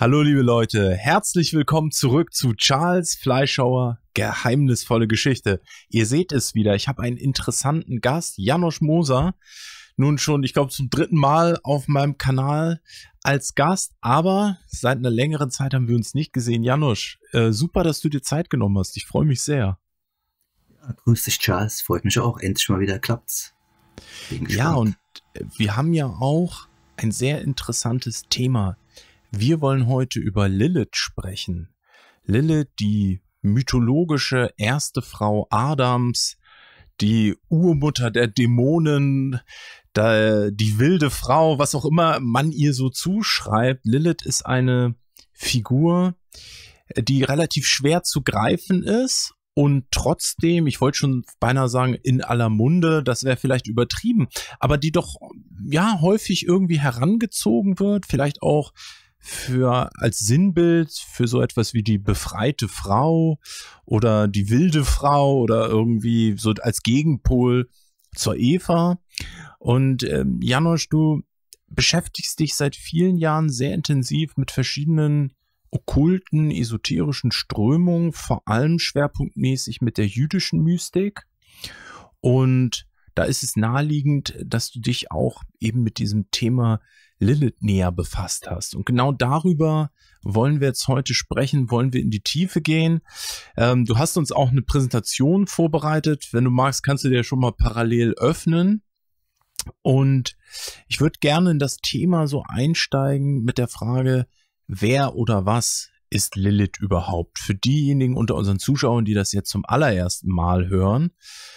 Hallo liebe Leute, herzlich willkommen zurück zu Charles Fleischhauer Geheimnisvolle Geschichte. Ihr seht es wieder, ich habe einen interessanten Gast, János Moser, nun schon, ich glaube, zum 3. Mal auf meinem Kanal als Gast, aber seit einer längeren Zeit haben wir uns nicht gesehen. János, super, dass du dir Zeit genommen hast, ich freue mich sehr. Ja, grüß dich Charles, freut mich auch, endlich mal wieder klappt's. Ja, und wir haben ja auch ein sehr interessantes Thema. Wir wollen heute über Lilith sprechen. Lilith, die mythologische erste Frau Adams, die Urmutter der Dämonen, die wilde Frau, was auch immer man ihr so zuschreibt. Lilith ist eine Figur, die relativ schwer zu greifen ist und trotzdem, ich wollte schon beinahe sagen, in aller Munde, das wäre vielleicht übertrieben, aber die doch ja häufig irgendwie herangezogen wird, vielleicht auch als Sinnbild für so etwas wie die befreite Frau oder die wilde Frau oder irgendwie so als Gegenpol zur Eva. Und János, du beschäftigst dich seit vielen Jahren sehr intensiv mit verschiedenen okkulten, esoterischen Strömungen, vor allem schwerpunktmäßig mit der jüdischen Mystik. Und da ist es naheliegend, dass du dich auch eben mit diesem Thema Lilith näher befasst hast. Und genau darüber wollen wir jetzt heute sprechen, wollen wir in die Tiefe gehen. Du hast uns auch eine Präsentation vorbereitet. Wenn du magst, kannst du dir schon mal parallel öffnen. Und ich würde gerne in das Thema so einsteigen mit der Frage, wer oder was ist Lilith überhaupt? Für diejenigen unter unseren Zuschauern, die das jetzt zum allerersten Mal hören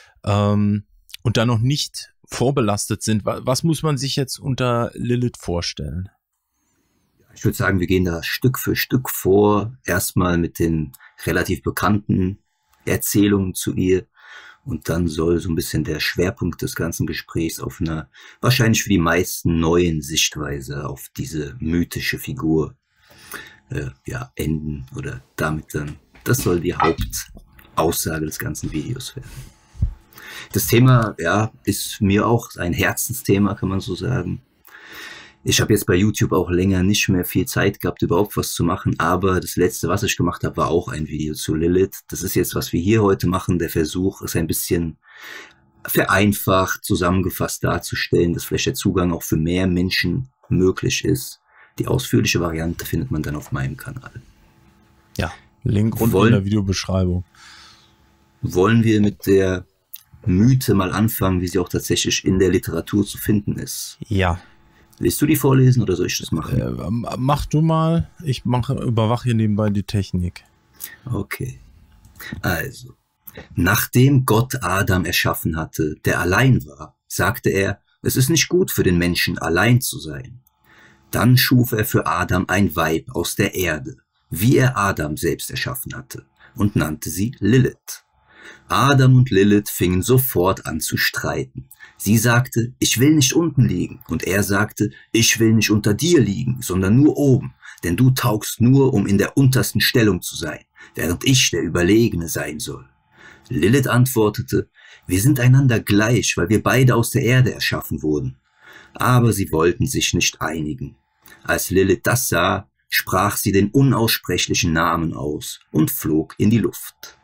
und da noch nicht vorbelastet sind. Was muss man sich jetzt unter Lilith vorstellen? Ich würde sagen, wir gehen da Stück für Stück vor. Erstmal mit den relativ bekannten Erzählungen zu ihr. Und dann soll so ein bisschen der Schwerpunkt des ganzen Gesprächs auf einer wahrscheinlich für die meisten neuen Sichtweise auf diese mythische Figur enden. Oder damit dann, das soll die Hauptaussage des ganzen Videos werden. Das Thema, ja, ist mir auch ein Herzensthema, kann man so sagen. Ich habe jetzt bei YouTube auch länger nicht mehr viel Zeit gehabt, überhaupt was zu machen, aber das letzte, was ich gemacht habe, war auch ein Video zu Lilith. Das ist jetzt, was wir hier heute machen. Der Versuch ist ein bisschen vereinfacht, zusammengefasst darzustellen, dass vielleicht der Zugang auch für mehr Menschen möglich ist. Die ausführliche Variante findet man dann auf meinem Kanal. Ja, Link unten in der Videobeschreibung. Wollen wir mit der Mythe mal anfangen, wie sie auch tatsächlich in der Literatur zu finden ist? Ja. Willst du die vorlesen oder soll ich das machen? Mach du mal. Ich überwache hier nebenbei die Technik. Okay. Also, nachdem Gott Adam erschaffen hatte, der allein war, sagte er, es ist nicht gut für den Menschen, allein zu sein. Dann schuf er für Adam ein Weib aus der Erde, wie er Adam selbst erschaffen hatte, und nannte sie Lilith. Adam und Lilith fingen sofort an zu streiten. Sie sagte, ich will nicht unten liegen, und er sagte, ich will nicht unter dir liegen, sondern nur oben, denn du taugst nur, um in der untersten Stellung zu sein, während ich der Überlegene sein soll. Lilith antwortete, wir sind einander gleich, weil wir beide aus der Erde erschaffen wurden. Aber sie wollten sich nicht einigen. Als Lilith das sah, sprach sie den unaussprechlichen Namen aus und flog in die Luft.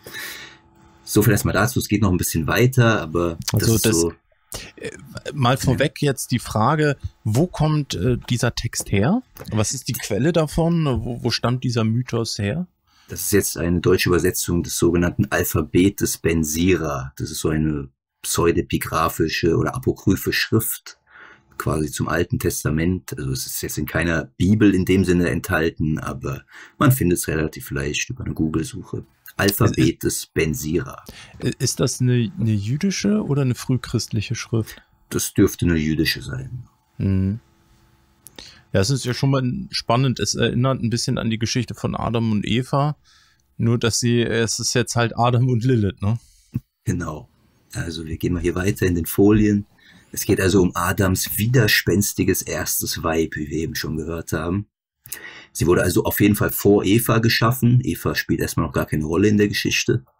So viel erstmal dazu, es geht noch ein bisschen weiter, aber also das ist so. Mal vorweg jetzt die Frage, wo kommt dieser Text her? Was ist die Quelle davon? Wo stammt dieser Mythos her? Das ist jetzt eine deutsche Übersetzung des sogenannten Alphabetes Ben Sira. Das ist so eine pseudepigraphische oder apokryphe Schrift, quasi zum Alten Testament. Also es ist jetzt in keiner Bibel in dem Sinne enthalten, aber man findet es relativ leicht über eine Google-Suche. Alphabetes Ben Sira. Ist das eine jüdische oder eine frühchristliche Schrift? Das dürfte eine jüdische sein. Mhm. Ja, es ist ja schon mal spannend. Es erinnert ein bisschen an die Geschichte von Adam und Eva. Nur, dass es ist jetzt halt Adam und Lilith, ne? Genau. Also wir gehen mal hier weiter in den Folien. Es geht also um Adams widerspenstiges erstes Weib, wie wir eben schon gehört haben. Sie wurde also auf jeden Fall vor Eva geschaffen. Eva spielt erstmal noch gar keine Rolle in der Geschichte.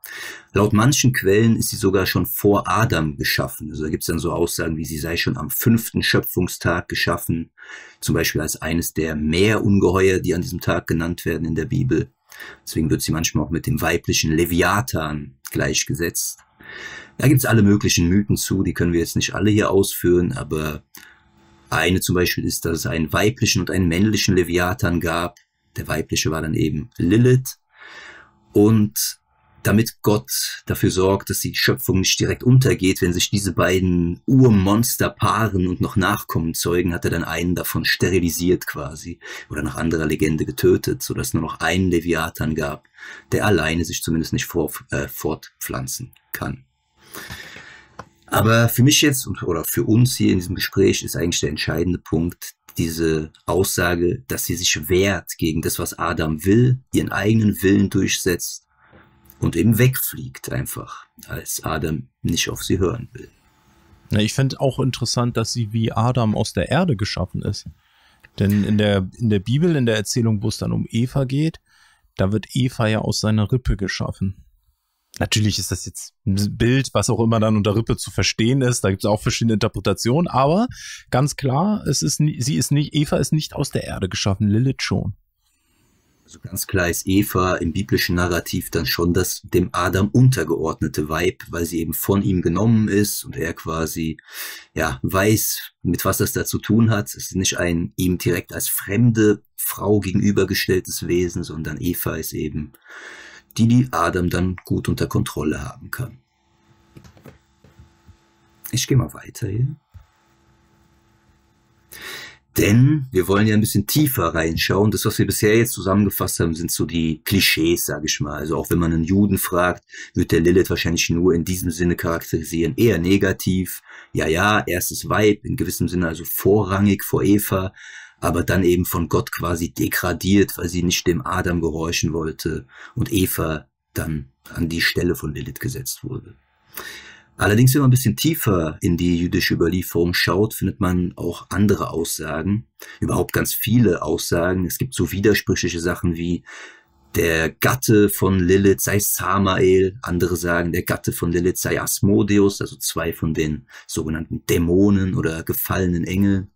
Laut manchen Quellen ist sie sogar schon vor Adam geschaffen. Also da gibt es dann so Aussagen, wie sie sei schon am 5. Schöpfungstag geschaffen, zum Beispiel als eines der Meerungeheuer, die an diesem Tag genannt werden in der Bibel. Deswegen wird sie manchmal auch mit dem weiblichen Leviathan gleichgesetzt. Da gibt es alle möglichen Mythen zu, die können wir jetzt nicht alle hier ausführen, aber eine zum Beispiel ist, dass es einen weiblichen und einen männlichen Leviathan gab. Der weibliche war dann eben Lilith. Und damit Gott dafür sorgt, dass die Schöpfung nicht direkt untergeht, wenn sich diese beiden Urmonster paaren und noch Nachkommen zeugen, hat er dann einen davon sterilisiert quasi oder nach anderer Legende getötet, sodass nur noch einen Leviathan gab, der alleine sich zumindest nicht fortpflanzen kann. Aber für mich jetzt oder für uns hier in diesem Gespräch ist eigentlich der entscheidende Punkt diese Aussage, dass sie sich wehrt gegen das, was Adam will, ihren eigenen Willen durchsetzt und eben wegfliegt einfach, als Adam nicht auf sie hören will. Ja, ich finde auch interessant, dass sie wie Adam aus der Erde geschaffen ist. Denn in der Bibel, in der Erzählung, wo es dann um Eva geht, da wird Eva ja aus seiner Rippe geschaffen. Natürlich ist das jetzt ein Bild, was auch immer dann unter Rippe zu verstehen ist. Da gibt es auch verschiedene Interpretationen, aber ganz klar, Eva ist nicht aus der Erde geschaffen, Lilith schon. Also ganz klar ist Eva im biblischen Narrativ dann schon das dem Adam untergeordnete Weib, weil sie eben von ihm genommen ist und er quasi weiß, mit was das da zu tun hat. Es ist nicht ein ihm direkt als fremde Frau gegenübergestelltes Wesen, sondern Eva ist eben die Adam dann gut unter Kontrolle haben kann. Ich gehe mal weiter hier. Denn wir wollen ja ein bisschen tiefer reinschauen. Das, was wir bisher jetzt zusammengefasst haben, sind so die Klischees, sage ich mal. Also auch wenn man einen Juden fragt, wird der Lilith wahrscheinlich nur in diesem Sinne charakterisieren. Eher negativ. Ja, erstes Weib, in gewissem Sinne also vorrangig vor Eva, aber dann eben von Gott quasi degradiert, weil sie nicht dem Adam gehorchen wollte und Eva dann an die Stelle von Lilith gesetzt wurde. Allerdings, wenn man ein bisschen tiefer in die jüdische Überlieferung schaut, findet man auch andere Aussagen, überhaupt ganz viele Aussagen. Es gibt so widersprüchliche Sachen wie der Gatte von Lilith sei Samael, andere sagen, der Gatte von Lilith sei Asmodeus, also zwei von den sogenannten Dämonen oder gefallenen Engeln.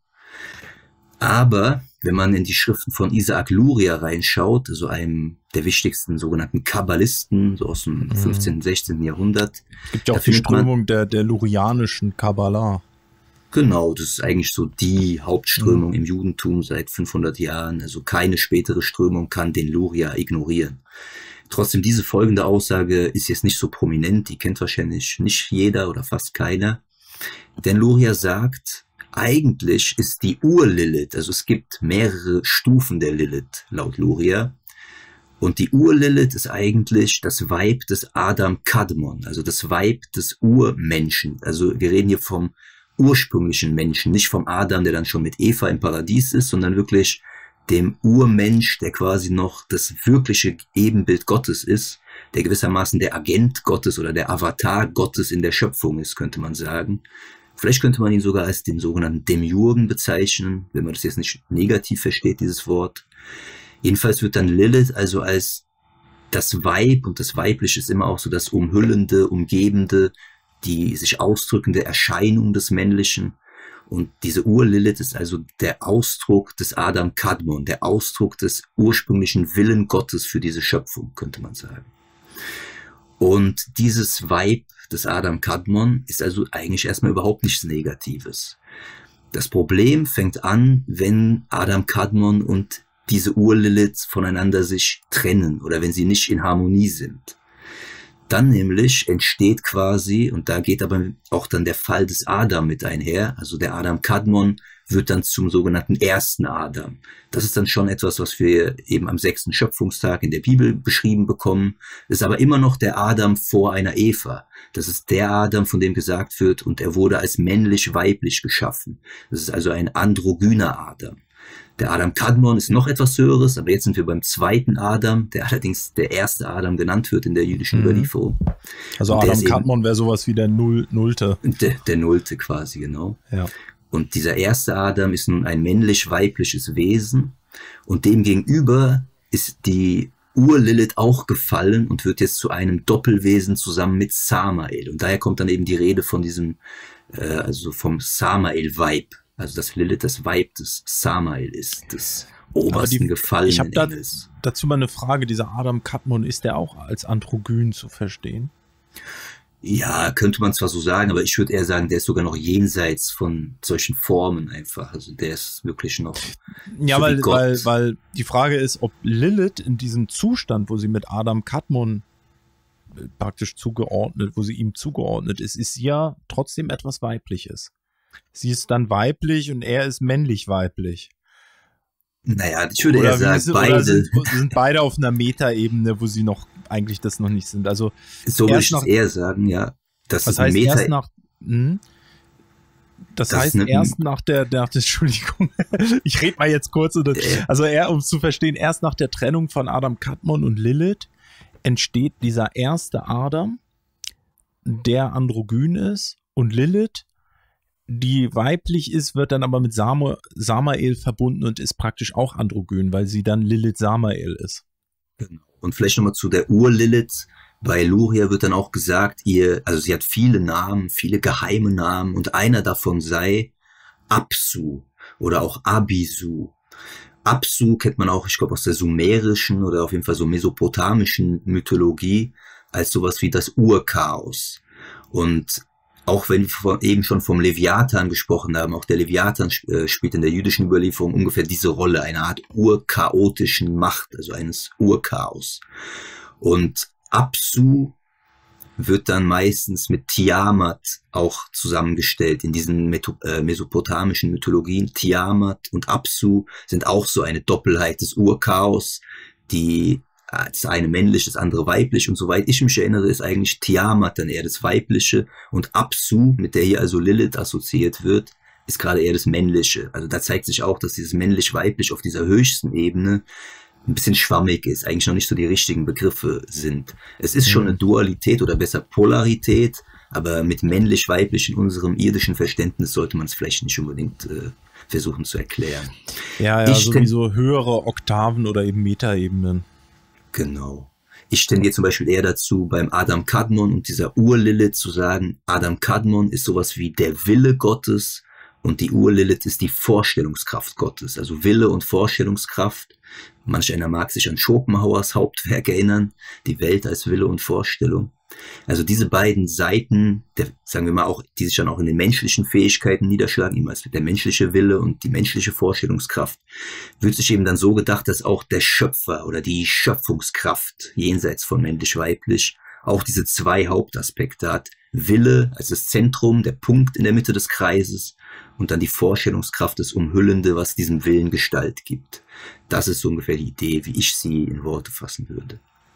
Aber wenn man in die Schriften von Isaac Luria reinschaut, also einem der wichtigsten sogenannten Kabbalisten, so aus dem 15., 16. Jahrhundert. Es gibt ja auch die Strömung der lurianischen Kabbalah. Genau, das ist eigentlich so die Hauptströmung im Judentum seit 500 Jahren. Also keine spätere Strömung kann den Luria ignorieren. Trotzdem, diese folgende Aussage ist jetzt nicht so prominent, die kennt wahrscheinlich nicht jeder oder fast keiner. Denn Luria sagt, eigentlich ist die Ur-Lilith, also es gibt mehrere Stufen der Lilith, laut Luria. Und die Ur-Lilith ist eigentlich das Weib des Adam Kadmon, also das Weib des Urmenschen. Also wir reden hier vom ursprünglichen Menschen, nicht vom Adam, der dann schon mit Eva im Paradies ist, sondern wirklich dem Urmensch, der quasi noch das wirkliche Ebenbild Gottes ist, der gewissermaßen der Agent Gottes oder der Avatar Gottes in der Schöpfung ist, könnte man sagen. Vielleicht könnte man ihn sogar als den sogenannten Demiurgen bezeichnen, wenn man das jetzt nicht negativ versteht, dieses Wort. Jedenfalls wird dann Lilith also als das Weib, und das Weibliche ist immer auch so das umhüllende, umgebende, die sich ausdrückende Erscheinung des Männlichen. Und diese Ur-Lilith ist also der Ausdruck des Adam Kadmon, der Ausdruck des ursprünglichen Willen Gottes für diese Schöpfung, könnte man sagen. Und dieses Weib des Adam Kadmon ist also eigentlich erstmal überhaupt nichts Negatives. Das Problem fängt an, wenn Adam Kadmon und diese Ur-Lilith voneinander sich trennen oder wenn sie nicht in Harmonie sind. Dann nämlich entsteht quasi, und da geht aber auch dann der Fall des Adam mit einher, also der Adam Kadmon wird dann zum sogenannten ersten Adam. Das ist dann schon etwas, was wir eben am 6. Schöpfungstag in der Bibel beschrieben bekommen. Das ist aber immer noch der Adam vor einer Eva. Das ist der Adam, von dem gesagt wird, und er wurde als männlich-weiblich geschaffen. Das ist also ein androgyner Adam. Der Adam Kadmon ist noch etwas Höheres, aber jetzt sind wir beim zweiten Adam, der allerdings der erste Adam genannt wird in der jüdischen Überlieferung. Also Adam Kadmon wäre sowas wie der Nullte. Der Nullte quasi, genau. Ja. Und dieser erste Adam ist nun ein männlich-weibliches Wesen und demgegenüber ist die Ur-Lilith auch gefallen und wird jetzt zu einem Doppelwesen zusammen mit Samael. Und daher kommt dann eben die Rede von diesem, also vom Samael-Weib. Also dass Lilith das Weib des Samael ist, des obersten gefallenen Engels. Dazu mal eine Frage, dieser Adam Kadmon, ist der auch als androgyn zu verstehen? Ja, könnte man zwar so sagen, aber ich würde eher sagen, der ist sogar noch jenseits von solchen Formen einfach. Also der ist wirklich noch. Ja, so weil die Frage ist, ob Lilith in diesem Zustand, wo sie mit Adam Kadmon praktisch zugeordnet, wo sie ihm zugeordnet ist, ist sie ja trotzdem etwas Weibliches. Sie ist dann weiblich und er ist männlich-weiblich. Naja, ich würde eher sagen, beide sind beide auf einer Metaebene, wo sie noch eigentlich das noch nicht sind. Also so würde ich es eher sagen, ja. Das heißt, erst nach der Entschuldigung, ich rede mal jetzt kurz. Also um es zu verstehen, erst nach der Trennung von Adam Kadmon und Lilith entsteht dieser erste Adam, der androgyn ist, und Lilith, die weiblich ist, wird dann aber mit Samael verbunden und ist praktisch auch androgyn, weil sie dann Lilith Samael ist. Genau. Und vielleicht nochmal zu der Ur-Lilith. Bei Luria wird dann auch gesagt, also sie hat viele Namen, viele geheime Namen, und einer davon sei Apsu oder auch Abisu. Apsu kennt man auch, ich glaube, aus der sumerischen oder auf jeden Fall so mesopotamischen Mythologie als sowas wie das Urchaos. Und auch wenn wir eben schon vom Leviathan gesprochen haben, auch der Leviathan spielt in der jüdischen Überlieferung ungefähr diese Rolle, eine Art urchaotischen Macht, also eines Urchaos. Und Apsu wird dann meistens mit Tiamat auch zusammengestellt in diesen mesopotamischen Mythologien. Tiamat und Apsu sind auch so eine Doppelheit des Urchaos, das eine männlich, das andere weiblich, und soweit ich mich erinnere, ist eigentlich Tiamat dann eher das Weibliche und Apsu, mit der hier also Lilith assoziiert wird, ist gerade eher das Männliche. Also da zeigt sich auch, dass dieses männlich-weiblich auf dieser höchsten Ebene ein bisschen schwammig ist, eigentlich noch nicht so die richtigen Begriffe sind. Es ist schon eine Dualität oder besser Polarität, aber mit männlich-weiblich in unserem irdischen Verständnis sollte man es vielleicht nicht unbedingt versuchen zu erklären. Ja, so höhere Oktaven oder eben Metaebenen. Genau. Ich tendiere zum Beispiel eher dazu, beim Adam Kadmon und dieser Ur-Lilith zu sagen, Adam Kadmon ist sowas wie der Wille Gottes und die Ur-Lilith ist die Vorstellungskraft Gottes. Also Wille und Vorstellungskraft. Manch einer mag sich an Schopenhauers Hauptwerk erinnern, die Welt als Wille und Vorstellung. Also diese beiden Seiten, sagen wir mal auch, die sich dann auch in den menschlichen Fähigkeiten niederschlagen, eben als der menschliche Wille und die menschliche Vorstellungskraft, wird sich eben dann so gedacht, dass auch der Schöpfer oder die Schöpfungskraft jenseits von männlich-weiblich auch diese zwei Hauptaspekte hat. Wille als das Zentrum, der Punkt in der Mitte des Kreises, und dann die Vorstellungskraft, das Umhüllende, was diesem Willen Gestalt gibt. Das ist so ungefähr die Idee, wie ich sie in Worte fassen würde.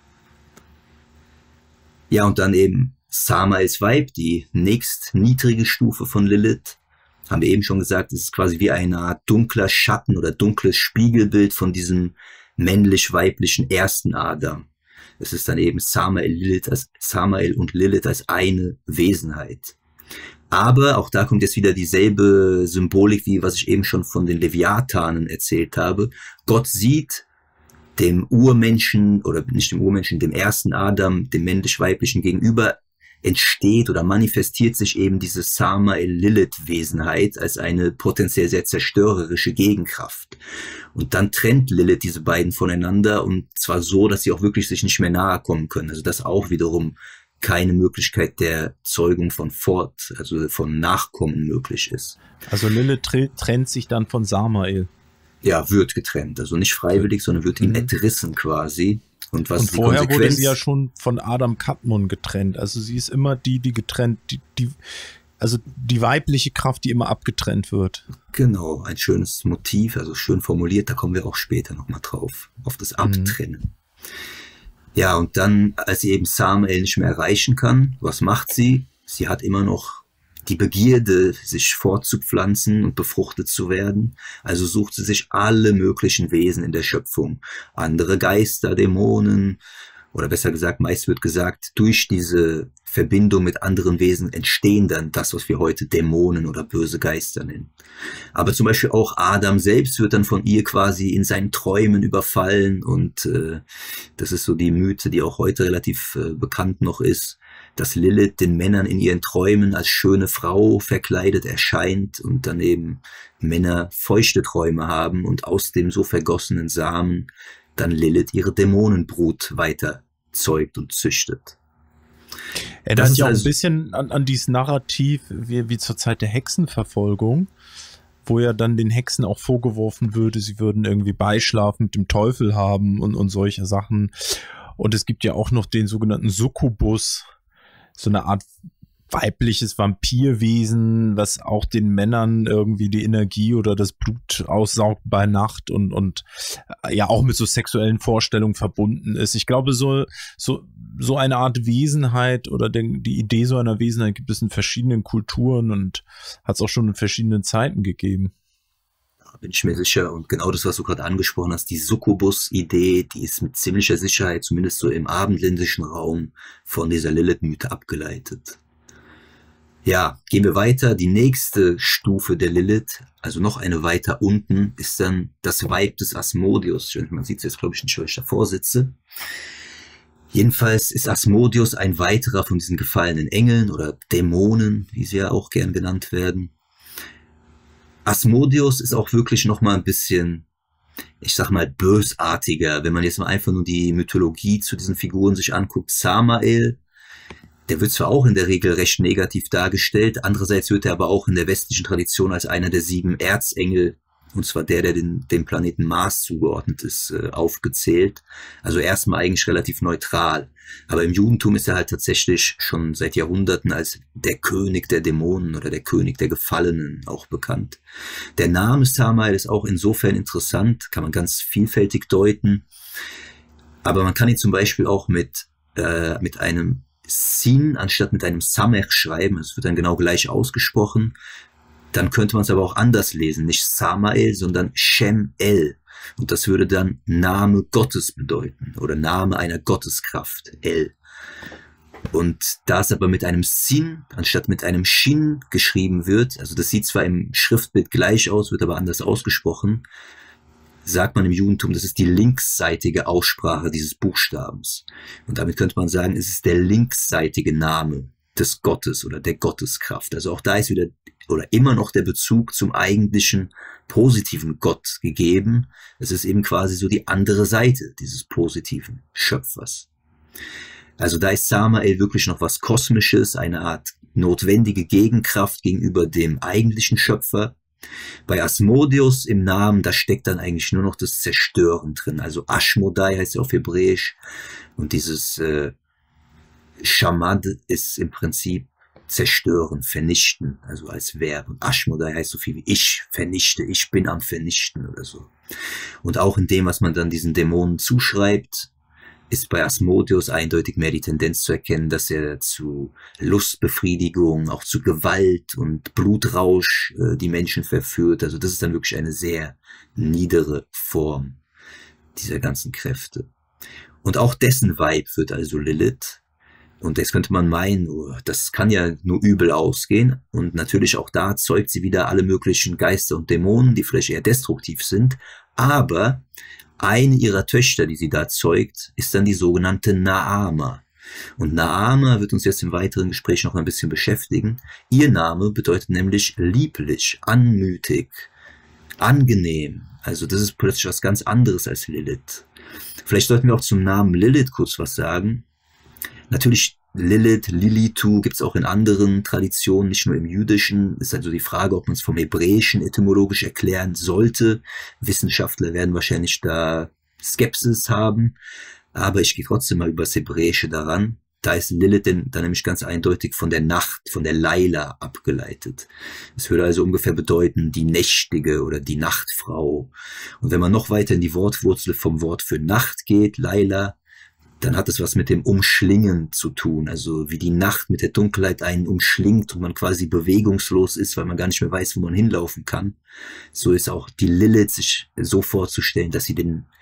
Ja, und dann eben Samaels Weib, die nächst niedrige Stufe von Lilith. Haben wir eben schon gesagt, es ist quasi wie eine Art dunkler Schatten oder dunkles Spiegelbild von diesem männlich-weiblichen ersten Adam. Es ist dann eben Samael und Lilith als eine Wesenheit. Aber auch da kommt jetzt wieder dieselbe Symbolik, wie was ich eben schon von den Leviathanen erzählt habe. Gott sieht dem Urmenschen, oder nicht dem Urmenschen, dem ersten Adam, dem männlich-weiblichen gegenüber, entsteht oder manifestiert sich eben diese Samael-Lilith-Wesenheit als eine potenziell sehr zerstörerische Gegenkraft. Und dann trennt Lilith diese beiden voneinander, und zwar so, dass sie auch wirklich sich nicht mehr nahe kommen können. Also das auch wiederum keine Möglichkeit der Zeugung also von Nachkommen möglich ist. Also Lilith trennt sich dann von Samael. Ja, wird getrennt. Also nicht freiwillig, sondern wird ihm entrissen quasi. Und vorher wurde sie ja schon von Adam Kadmon getrennt. Also sie ist immer die getrennt, also die weibliche Kraft, die immer abgetrennt wird. Genau, ein schönes Motiv, also schön formuliert, da kommen wir auch später nochmal drauf, auf das Abtrennen. Ja, und dann, als sie eben Samael nicht mehr erreichen kann, was macht sie? Sie hat immer noch die Begierde, sich fortzupflanzen und befruchtet zu werden. Also sucht sie sich alle möglichen Wesen in der Schöpfung. Andere Geister, Dämonen, oder besser gesagt, meist wird gesagt, durch diese Verbindung mit anderen Wesen entstehen dann das, was wir heute Dämonen oder böse Geister nennen. Aber zum Beispiel auch Adam selbst wird dann von ihr quasi in seinen Träumen überfallen und das ist so die Mythe, die auch heute relativ bekannt noch ist, dass Lilith den Männern in ihren Träumen als schöne Frau verkleidet erscheint und dann eben Männer feuchte Träume haben und aus dem so vergossenen Samen dann Lilith ihre Dämonenbrut weiter zeugt und züchtet. Das hat ja auch ein bisschen an dieses Narrativ wie zur Zeit der Hexenverfolgung, wo ja dann den Hexen auch vorgeworfen würde, sie würden irgendwie Beischlaf mit dem Teufel haben und solche Sachen. Und es gibt ja auch noch den sogenannten Succubus, so eine Art weibliches Vampirwesen, was auch den Männern irgendwie die Energie oder das Blut aussaugt bei Nacht und ja auch mit so sexuellen Vorstellungen verbunden ist. Ich glaube, so eine Art Wesenheit oder die Idee so einer Wesenheit gibt es in verschiedenen Kulturen und hat es auch schon in verschiedenen Zeiten gegeben. Bin ich mir sicher. Und genau das, was du gerade angesprochen hast, die Succubus-Idee, die ist mit ziemlicher Sicherheit, zumindest so im abendländischen Raum, von dieser Lilith-Mythe abgeleitet. Ja, gehen wir weiter. Die nächste Stufe der Lilith, also noch eine weiter unten, ist dann das Weib des Asmodeus. Man sieht es jetzt, glaube ich, nicht, weil ich davor sitze. Jedenfalls ist Asmodeus ein weiterer von diesen gefallenen Engeln oder Dämonen, wie sie ja auch gern genannt werden. Asmodeus ist auch wirklich noch mal ein bisschen, ich sag mal, bösartiger. Wenn man jetzt mal einfach nur die Mythologie zu diesen Figuren sich anguckt, Samael, der wird zwar auch in der Regel recht negativ dargestellt, andererseits wird er aber auch in der westlichen Tradition als einer der 7 Erzengel, und zwar der dem Planeten Mars zugeordnet ist, aufgezählt. Also erstmal eigentlich relativ neutral. Aber im Judentum ist er halt tatsächlich schon seit Jahrhunderten als der König der Dämonen oder der König der Gefallenen auch bekannt. Der Name Samael ist auch insofern interessant, kann man ganz vielfältig deuten. Aber man kann ihn zum Beispiel auch mit einem Sin anstatt mit einem Samech schreiben. Es wird dann genau gleich ausgesprochen. Dann könnte man es aber auch anders lesen. Nicht Samael, sondern Shem-El. Und das würde dann Name Gottes bedeuten. Oder Name einer Gotteskraft. El. Und da es aber mit einem Sin anstatt mit einem Shin geschrieben wird, also das sieht zwar im Schriftbild gleich aus, wird aber anders ausgesprochen, sagt man im Judentum, das ist die linksseitige Aussprache dieses Buchstabens. Und damit könnte man sagen, es ist der linksseitige Name des Gottes oder der Gotteskraft. Also auch da ist wieder oder immer noch der Bezug zum eigentlichen positiven Gott gegeben. Es ist eben quasi so die andere Seite dieses positiven Schöpfers. Also da ist Samael wirklich noch was Kosmisches, eine Art notwendige Gegenkraft gegenüber dem eigentlichen Schöpfer. Bei Asmodeus im Namen, da steckt dann eigentlich nur noch das Zerstören drin. Also Ashmodai heißt ja auf Hebräisch. Und dieses Shamad ist im Prinzip zerstören, vernichten, also als Verb. Und Ashmodai heißt so viel wie ich vernichte, ich bin am Vernichten oder so. Und auch in dem, was man dann diesen Dämonen zuschreibt, ist bei Asmodeus eindeutig mehr die Tendenz zu erkennen, dass er zu Lustbefriedigung, auch zu Gewalt und Blutrausch die Menschen verführt. Also das ist dann wirklich eine sehr niedere Form dieser ganzen Kräfte. Und auch dessen Weib wird also Lilith. Und jetzt könnte man meinen, das kann ja nur übel ausgehen. Und natürlich auch da zeugt sie wieder alle möglichen Geister und Dämonen, die vielleicht eher destruktiv sind. Aber eine ihrer Töchter, die sie da zeugt, ist dann die sogenannte Naama. Und Naama wird uns jetzt im weiteren Gespräch noch ein bisschen beschäftigen. Ihr Name bedeutet nämlich lieblich, anmutig, angenehm. Also das ist plötzlich was ganz anderes als Lilith. Vielleicht sollten wir auch zum Namen Lilith kurz was sagen. Natürlich Lilith, Lilitu gibt es auch in anderen Traditionen, nicht nur im Jüdischen. Ist also die Frage, ob man es vom Hebräischen etymologisch erklären sollte. Wissenschaftler werden wahrscheinlich da Skepsis haben, aber ich gehe trotzdem mal über das Hebräische daran. Da ist Lilith dann nämlich ganz eindeutig von der Nacht, von der Laila abgeleitet. Es würde also ungefähr bedeuten, die Nächtige oder die Nachtfrau. Und wenn man noch weiter in die Wortwurzel vom Wort für Nacht geht, Laila, dann hat es was mit dem Umschlingen zu tun, also wie die Nacht mit der Dunkelheit einen umschlingt und man quasi bewegungslos ist, weil man gar nicht mehr weiß, wo man hinlaufen kann. So ist auch die Lilith sich so vorzustellen, dass sie den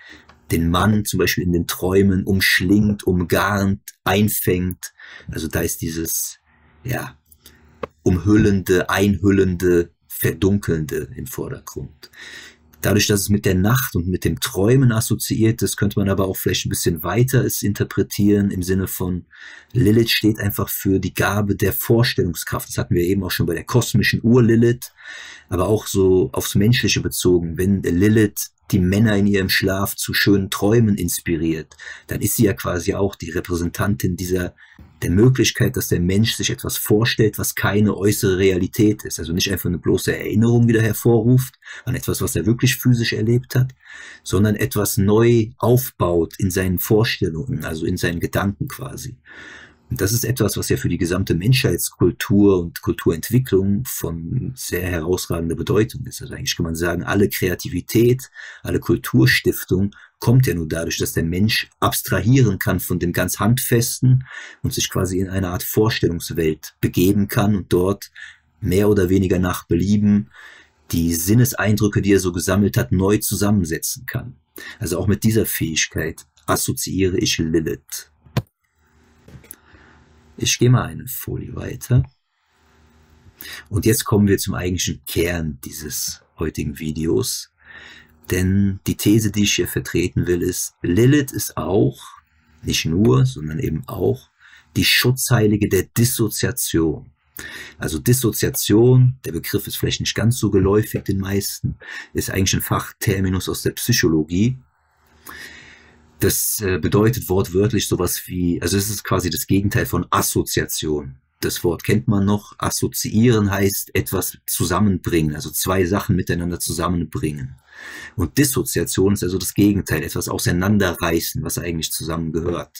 den Mann zum Beispiel in den Träumen umschlingt, umgarnt, einfängt. Also da ist dieses, ja, umhüllende, einhüllende, verdunkelnde im Vordergrund. Dadurch, dass es mit der Nacht und mit dem Träumen assoziiert ist, könnte man aber auch vielleicht ein bisschen weiter es interpretieren im Sinne von Lilith steht einfach für die Gabe der Vorstellungskraft. Das hatten wir eben auch schon bei der kosmischen Ur-Lilith, aber auch so aufs Menschliche bezogen. Wenn Lilith die Männer in ihrem Schlaf zu schönen Träumen inspiriert, dann ist sie ja quasi auch die Repräsentantin der Möglichkeit, dass der Mensch sich etwas vorstellt, was keine äußere Realität ist. Also nicht einfach eine bloße Erinnerung wieder hervorruft an etwas, was er wirklich physisch erlebt hat, sondern etwas neu aufbaut in seinen Vorstellungen, also in seinen Gedanken quasi. Und das ist etwas, was ja für die gesamte Menschheitskultur und Kulturentwicklung von sehr herausragender Bedeutung ist. Also eigentlich kann man sagen, alle Kreativität, alle Kulturstiftung kommt ja nur dadurch, dass der Mensch abstrahieren kann von dem ganz Handfesten und sich quasi in eine Art Vorstellungswelt begeben kann und dort mehr oder weniger nach Belieben die Sinneseindrücke, die er so gesammelt hat, neu zusammensetzen kann. Also auch mit dieser Fähigkeit assoziiere ich Lilith. Ich gehe mal eine Folie weiter. Und jetzt kommen wir zum eigentlichen Kern dieses heutigen Videos. Denn die These, die ich hier vertreten will, ist, Lilith ist auch, nicht nur, sondern eben auch, die Schutzheilige der Dissoziation. Also Dissoziation, der Begriff ist vielleicht nicht ganz so geläufig den meisten, ist eigentlich ein Fachterminus aus der Psychologie. Das bedeutet wortwörtlich sowas wie, also es ist quasi das Gegenteil von Assoziation. Das Wort kennt man noch. Assoziieren heißt etwas zusammenbringen, also zwei Sachen miteinander zusammenbringen. Und Dissoziation ist also das Gegenteil, etwas auseinanderreißen, was eigentlich zusammengehört.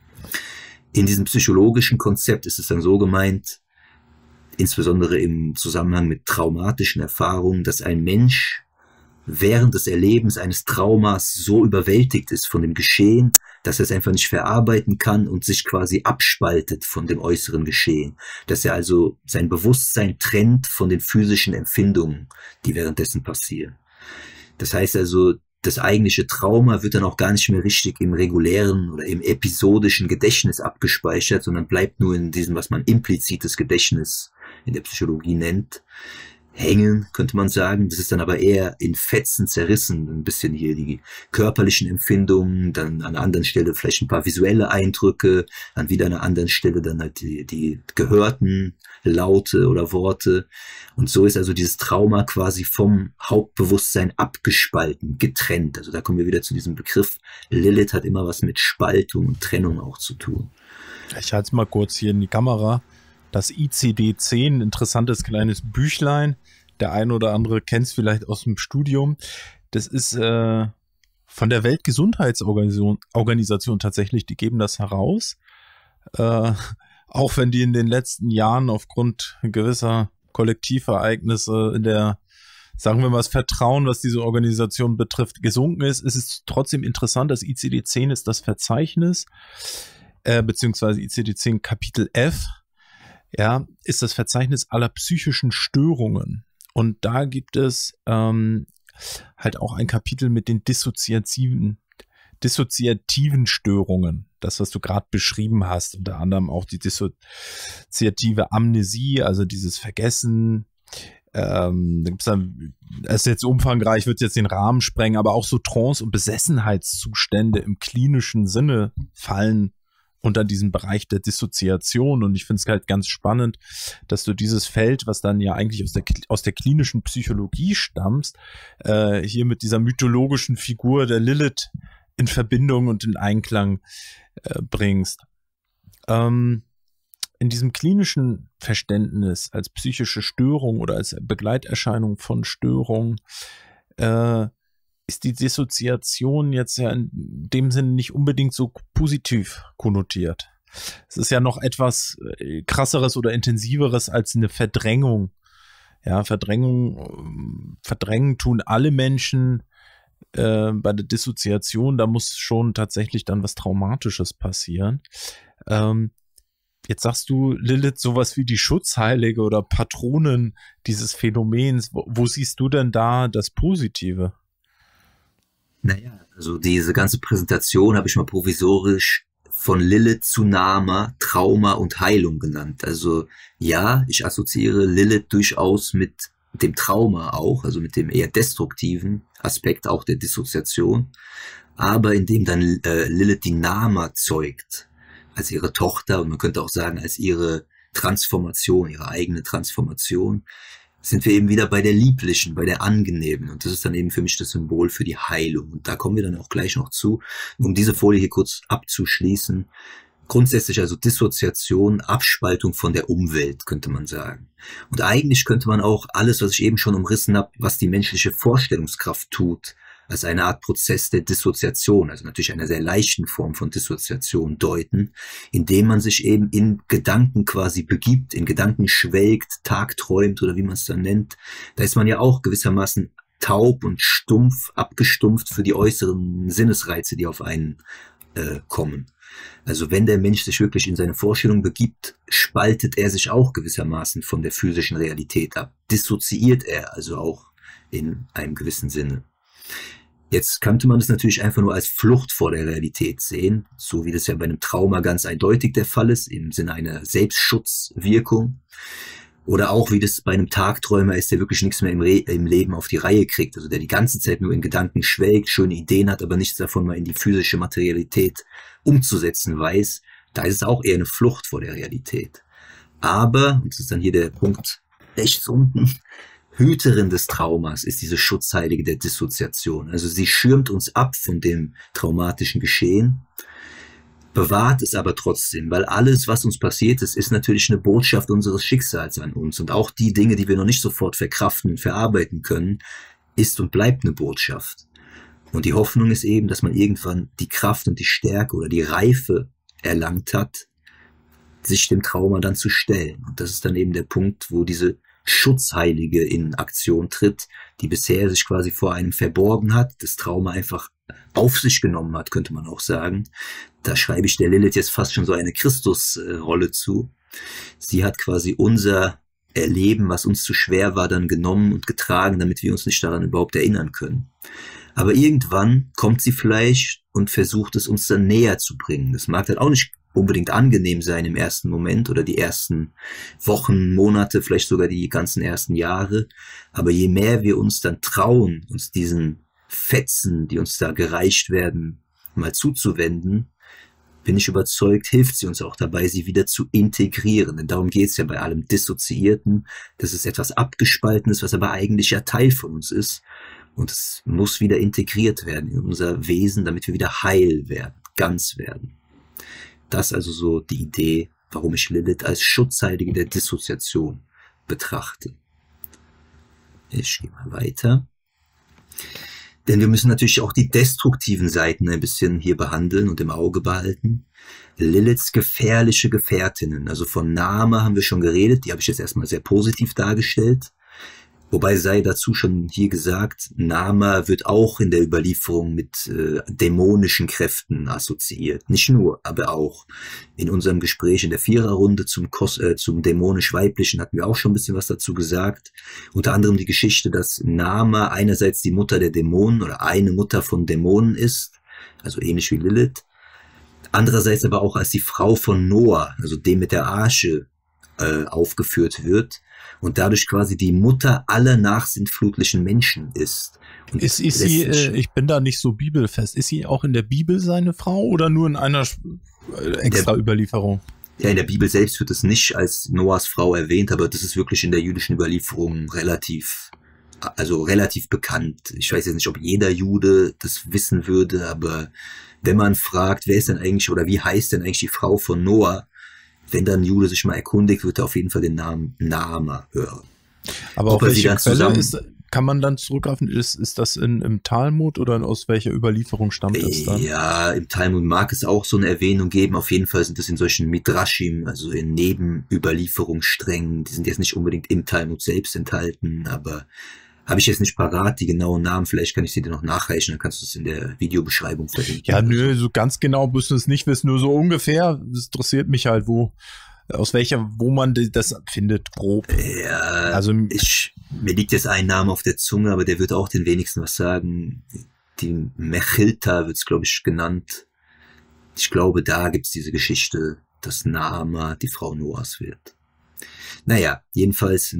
In diesem psychologischen Konzept ist es dann so gemeint, insbesondere im Zusammenhang mit traumatischen Erfahrungen, dass ein Mensch während des Erlebens eines Traumas so überwältigt ist von dem Geschehen, dass er es einfach nicht verarbeiten kann und sich quasi abspaltet von dem äußeren Geschehen. Dass er also sein Bewusstsein trennt von den physischen Empfindungen, die währenddessen passieren. Das heißt also, das eigentliche Trauma wird dann auch gar nicht mehr richtig im regulären oder im episodischen Gedächtnis abgespeichert, sondern bleibt nur in diesem, was man implizites Gedächtnis in der Psychologie nennt, hängen, könnte man sagen. Das ist dann aber eher in Fetzen zerrissen, ein bisschen hier die körperlichen Empfindungen, dann an einer anderen Stelle vielleicht ein paar visuelle Eindrücke, an wieder einer anderen Stelle dann halt die gehörten Laute oder Worte. Und so ist also dieses Trauma quasi vom Hauptbewusstsein abgespalten, getrennt. Also da kommen wir wieder zu diesem Begriff. Lilith hat immer was mit Spaltung und Trennung auch zu tun. Ich halte es mal kurz hier in die Kamera. Das ICD-10, ein interessantes kleines Büchlein. Der eine oder andere kennt es vielleicht aus dem Studium. Das ist von der Weltgesundheitsorganisation tatsächlich, die geben das heraus. Auch wenn die in den letzten Jahren aufgrund gewisser Kollektivereignisse in der, sagen wir mal, das Vertrauen, was diese Organisation betrifft, gesunken ist, ist es trotzdem interessant. Das ICD-10 ist das Verzeichnis, beziehungsweise ICD-10 Kapitel F, ja, ist das Verzeichnis aller psychischen Störungen. Und da gibt es halt auch ein Kapitel mit den dissoziativen Störungen. Das, was du gerade beschrieben hast, unter anderem auch die dissoziative Amnesie, also dieses Vergessen. Da gibt's dann, es ist jetzt umfangreich, wird jetzt den Rahmen sprengen, aber auch so Trance- und Besessenheitszustände im klinischen Sinne fallen unter diesem Bereich der Dissoziation. Und ich finde es halt ganz spannend, dass du dieses Feld, was dann ja eigentlich aus der klinischen Psychologie stammst, hier mit dieser mythologischen Figur der Lilith in Verbindung und in Einklang bringst. In diesem klinischen Verständnis als psychische Störung oder als Begleiterscheinung von Störung ist die Dissoziation jetzt ja in dem Sinne nicht unbedingt so positiv konnotiert. Es ist ja noch etwas krasseres oder intensiveres als eine Verdrängung. Ja, verdrängen tun alle Menschen. Bei der Dissoziation, da muss schon tatsächlich dann was Traumatisches passieren. Jetzt sagst du, Lilith, sowas wie die Schutzheilige oder Patronin dieses Phänomens. Wo siehst du denn da das Positive? Naja, also diese ganze Präsentation habe ich mal provisorisch von Lilith zu Nama, Trauma und Heilung genannt. Also ja, ich assoziiere Lilith durchaus mit dem Trauma auch, also mit dem eher destruktiven Aspekt auch der Dissoziation. Aber indem dann Lilith die Nama zeugt, als ihre Tochter, und man könnte auch sagen, als ihre Transformation, ihre eigene Transformation, sind wir eben wieder bei der Lieblichen, bei der Angenehmen. Und das ist dann eben für mich das Symbol für die Heilung. Und da kommen wir dann auch gleich noch zu, um diese Folie hier kurz abzuschließen. Grundsätzlich also Dissoziation, Abspaltung von der Umwelt, könnte man sagen. Und eigentlich könnte man auch alles, was ich eben schon umrissen habe, was die menschliche Vorstellungskraft tut, als eine Art Prozess der Dissoziation, also natürlich einer sehr leichten Form von Dissoziation deuten, indem man sich eben in Gedanken quasi begibt, in Gedanken schwelgt, tagträumt oder wie man es dann nennt. Da ist man ja auch gewissermaßen taub und stumpf, abgestumpft für die äußeren Sinnesreize, die auf einen kommen. Also wenn der Mensch sich wirklich in seine Vorstellung begibt, spaltet er sich auch gewissermaßen von der physischen Realität ab, dissoziiert er also auch in einem gewissen Sinne. Jetzt könnte man das natürlich einfach nur als Flucht vor der Realität sehen, so wie das ja bei einem Trauma ganz eindeutig der Fall ist, im Sinne einer Selbstschutzwirkung. Oder auch wie das bei einem Tagträumer ist, der wirklich nichts mehr im Leben auf die Reihe kriegt, also der die ganze Zeit nur in Gedanken schwelgt, schöne Ideen hat, aber nichts davon mal in die physische Materialität umzusetzen weiß. Da ist es auch eher eine Flucht vor der Realität. Aber, und das ist dann hier der Punkt rechts unten, Hüterin des Traumas ist diese Schutzheilige der Dissoziation. Also sie schirmt uns ab von dem traumatischen Geschehen, bewahrt es aber trotzdem, weil alles, was uns passiert ist, ist natürlich eine Botschaft unseres Schicksals an uns. Und auch die Dinge, die wir noch nicht sofort verkraften und verarbeiten können, ist und bleibt eine Botschaft. Und die Hoffnung ist eben, dass man irgendwann die Kraft und die Stärke oder die Reife erlangt hat, sich dem Trauma dann zu stellen. Und das ist dann eben der Punkt, wo diese Schutzheilige in Aktion tritt, die bisher sich quasi vor einem verborgen hat, das Trauma einfach auf sich genommen hat, könnte man auch sagen. Da schreibe ich der Lilith jetzt fast schon so eine Christusrolle zu. Sie hat quasi unser Erleben, was uns zu schwer war, dann genommen und getragen, damit wir uns nicht daran überhaupt erinnern können. Aber irgendwann kommt sie vielleicht und versucht es uns dann näher zu bringen. Das mag dann auch nicht unbedingt angenehm sein im ersten Moment oder die ersten Wochen, Monate, vielleicht sogar die ganzen ersten Jahre. Aber je mehr wir uns dann trauen, uns diesen Fetzen, die uns da gereicht werden, mal zuzuwenden, bin ich überzeugt, hilft sie uns auch dabei, sie wieder zu integrieren. Denn darum geht es ja bei allem Dissoziierten. Das ist etwas Abgespaltenes, was aber eigentlich ja Teil von uns ist. Und es muss wieder integriert werden in unser Wesen, damit wir wieder heil werden, ganz werden. Das also so die Idee, warum ich Lilith als Schutzheilige der Dissoziation betrachte. Ich gehe mal weiter. Denn wir müssen natürlich auch die destruktiven Seiten ein bisschen hier behandeln und im Auge behalten. Liliths gefährliche Gefährtinnen, also von Nama haben wir schon geredet, die habe ich jetzt erstmal sehr positiv dargestellt. Wobei sei dazu schon hier gesagt, Nama wird auch in der Überlieferung mit dämonischen Kräften assoziiert. Nicht nur, aber auch. In unserem Gespräch in der Viererrunde zum dämonisch-weiblichen hatten wir auch schon ein bisschen was dazu gesagt. Unter anderem die Geschichte, dass Nama einerseits die Mutter der Dämonen oder eine Mutter von Dämonen ist, also ähnlich wie Lilith. Andererseits aber auch als die Frau von Noah, also dem mit der Arche, aufgeführt wird. Und dadurch quasi die Mutter aller nachsintflutlichen Menschen ist. Und ist sie, ich bin da nicht so bibelfest, ist sie auch in der Bibel seine Frau oder nur in einer extra Überlieferung? Ja, in der Bibel selbst wird es nicht als Noahs Frau erwähnt, aber das ist wirklich in der jüdischen Überlieferung relativ bekannt. Ich weiß jetzt nicht, ob jeder Jude das wissen würde, aber wenn man fragt, wer ist denn eigentlich oder wie heißt denn eigentlich die Frau von Noah, wenn dann ein Jude sich mal erkundigt, wird er auf jeden Fall den Namen Nama hören. Aber auf welche Quelle kann man dann zurückgreifen? Ist das im Talmud oder aus welcher Überlieferung stammt das dann? Ja, im Talmud mag es auch so eine Erwähnung geben. Auf jeden Fall sind das in solchen Midrashim, also in Nebenüberlieferungssträngen. Die sind jetzt nicht unbedingt im Talmud selbst enthalten, aber habe ich jetzt nicht parat, die genauen Namen, vielleicht kann ich sie dir noch nachreichen, dann kannst du es in der Videobeschreibung verlinken. Ja, nö, so ganz genau müssen wir es nicht wissen, nur so ungefähr. Das interessiert mich halt, wo man das findet, grob. Ja, also mir liegt jetzt ein Name auf der Zunge, aber der wird auch den wenigsten was sagen. die Mechilta wird es, glaube ich, genannt. Ich glaube, da gibt es diese Geschichte, dass Naama die Frau Noahs wird. Naja, jedenfalls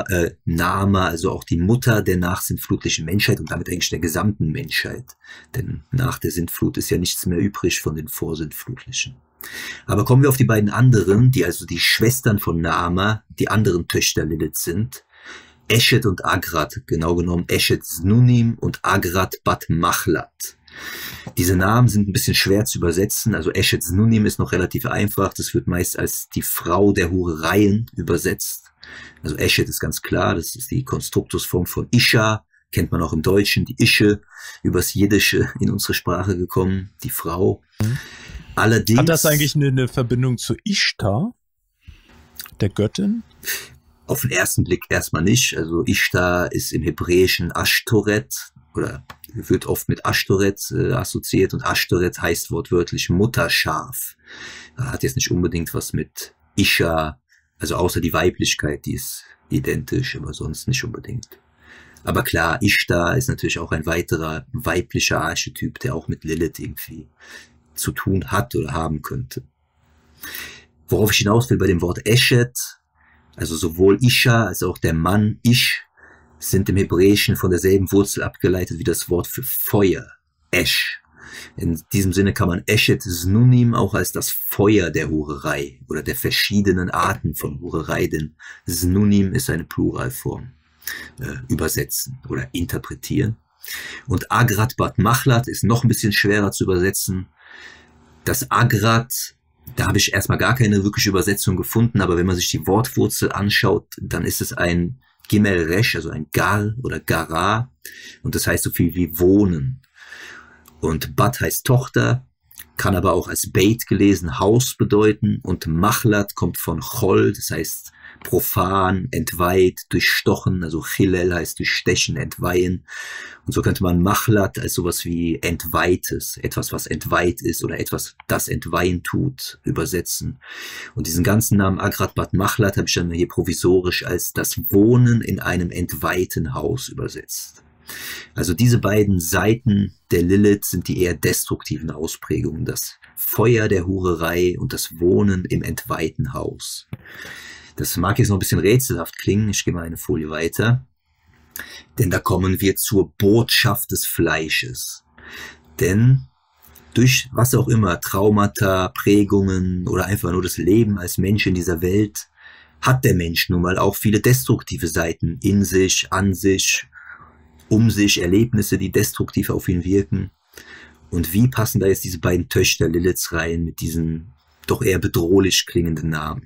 Naama, also auch die Mutter der nachsintflutlichen Menschheit und damit eigentlich der gesamten Menschheit. Denn nach der Sintflut ist ja nichts mehr übrig von den vorsintflutlichen. Aber kommen wir auf die beiden anderen, die also die Schwestern von Naama, die anderen Töchter Lilith sind. Eshet und Agrat, genau genommen Eshet Znunim und Agrat Bat Machlat. Diese Namen sind ein bisschen schwer zu übersetzen, also Eshet Znunim ist noch relativ einfach, das wird meist als die Frau der Hurereien übersetzt. Also Eshet ist ganz klar, das ist die Konstruktusform von Isha, kennt man auch im Deutschen, die Ische, übers Jiddische in unsere Sprache gekommen, die Frau. Allerdings, hat das eigentlich eine Verbindung zu Ishtar, der Göttin? Auf den ersten Blick erstmal nicht. Also Ishtar ist im Hebräischen Ashtoret oder wird oft mit Ashtoret assoziiert und Ashtoret heißt wortwörtlich Mutterschaf. Hat jetzt nicht unbedingt was mit Isha, also außer die Weiblichkeit, die ist identisch, aber sonst nicht unbedingt. Aber klar, Ishtar ist natürlich auch ein weiterer weiblicher Archetyp, der auch mit Lilith irgendwie zu tun hat oder haben könnte. Worauf ich hinaus will bei dem Wort Eshet, also sowohl Isha als auch der Mann Ish sind im Hebräischen von derselben Wurzel abgeleitet wie das Wort für Feuer, Esh. In diesem Sinne kann man Eshet Znunim auch als das Feuer der Hurerei oder der verschiedenen Arten von Hurerei, denn Znunim ist eine Pluralform, übersetzen oder interpretieren. Und Agrat Bat Machlat ist noch ein bisschen schwerer zu übersetzen. Das Agrat, da habe ich erstmal gar keine wirkliche Übersetzung gefunden, aber wenn man sich die Wortwurzel anschaut, dann ist es ein Gimel Resh, also ein Gar oder Gara, und das heißt so viel wie wohnen. Und Bat heißt Tochter, kann aber auch als Beit gelesen Haus bedeuten, und Machlat kommt von Chol, das heißt profan, entweiht, durchstochen, also Chilel heißt durchstechen, entweihen. Und so könnte man Machlat als sowas wie Entweihtes, etwas, was entweiht ist oder etwas, das entweihen tut, übersetzen. Und diesen ganzen Namen Agrat Bat Machlat habe ich dann hier provisorisch als das Wohnen in einem entweihten Haus übersetzt. Also diese beiden Seiten der Lilith sind die eher destruktiven Ausprägungen, das Feuer der Hurerei und das Wohnen im entweihten Haus. Das mag jetzt noch ein bisschen rätselhaft klingen, ich gehe mal eine Folie weiter, denn da kommen wir zur Botschaft des Fleisches. Denn durch was auch immer, Traumata, Prägungen oder einfach nur das Leben als Mensch in dieser Welt, hat der Mensch nun mal auch viele destruktive Seiten in sich, an sich, um sich, Erlebnisse, die destruktiv auf ihn wirken. Und wie passen da jetzt diese beiden Töchter Liliths rein mit diesen doch eher bedrohlich klingenden Namen?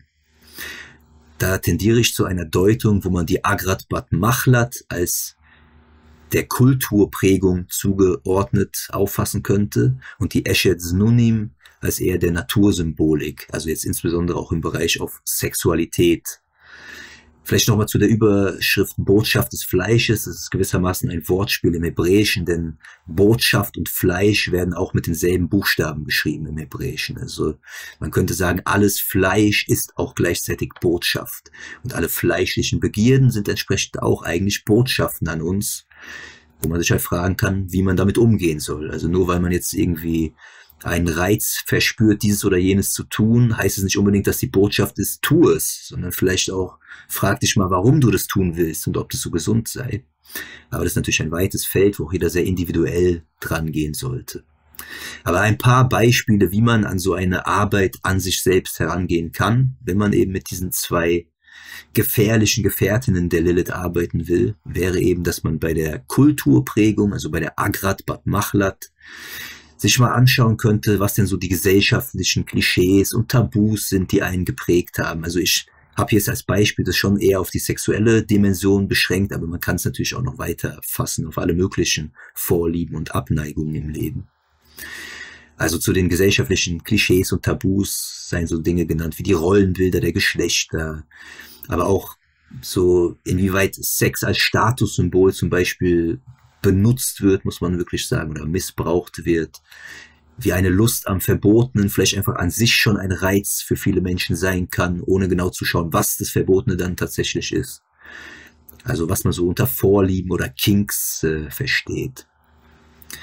Da tendiere ich zu einer Deutung, wo man die Agrat Bat Machlat als der Kulturprägung zugeordnet auffassen könnte und die Eshet Znunim als eher der Natursymbolik, also jetzt insbesondere auch im Bereich auf Sexualität. Vielleicht nochmal zu der Überschrift Botschaft des Fleisches. Das ist gewissermaßen ein Wortspiel im Hebräischen, denn Botschaft und Fleisch werden auch mit denselben Buchstaben geschrieben im Hebräischen. Also man könnte sagen, alles Fleisch ist auch gleichzeitig Botschaft. Und alle fleischlichen Begierden sind entsprechend auch eigentlich Botschaften an uns, wo man sich halt fragen kann, wie man damit umgehen soll. Also nur weil man jetzt irgendwie einen Reiz verspürt, dieses oder jenes zu tun, heißt es nicht unbedingt, dass die Botschaft ist, tu es, sondern vielleicht auch, frag dich mal, warum du das tun willst und ob das so gesund sei. Aber das ist natürlich ein weites Feld, wo auch jeder sehr individuell dran gehen sollte. Aber ein paar Beispiele, wie man an so eine Arbeit an sich selbst herangehen kann, wenn man eben mit diesen zwei gefährlichen Gefährtinnen der Lilith arbeiten will, wäre eben, dass man bei der Kulturprägung, also bei der Agrat Bat Machlat, sich mal anschauen könnte, was denn so die gesellschaftlichen Klischees und Tabus sind, die einen geprägt haben. Also ich habe jetzt als Beispiel das schon eher auf die sexuelle Dimension beschränkt, aber man kann es natürlich auch noch weiter fassen auf alle möglichen Vorlieben und Abneigungen im Leben. Also zu den gesellschaftlichen Klischees und Tabus seien so Dinge genannt wie die Rollenbilder der Geschlechter, aber auch so inwieweit Sex als Statussymbol zum Beispiel benutzt wird, muss man wirklich sagen, oder missbraucht wird, wie eine Lust am Verbotenen vielleicht einfach an sich schon ein Reiz für viele Menschen sein kann, ohne genau zu schauen, was das Verbotene dann tatsächlich ist. Also was man so unter Vorlieben oder Kinks versteht.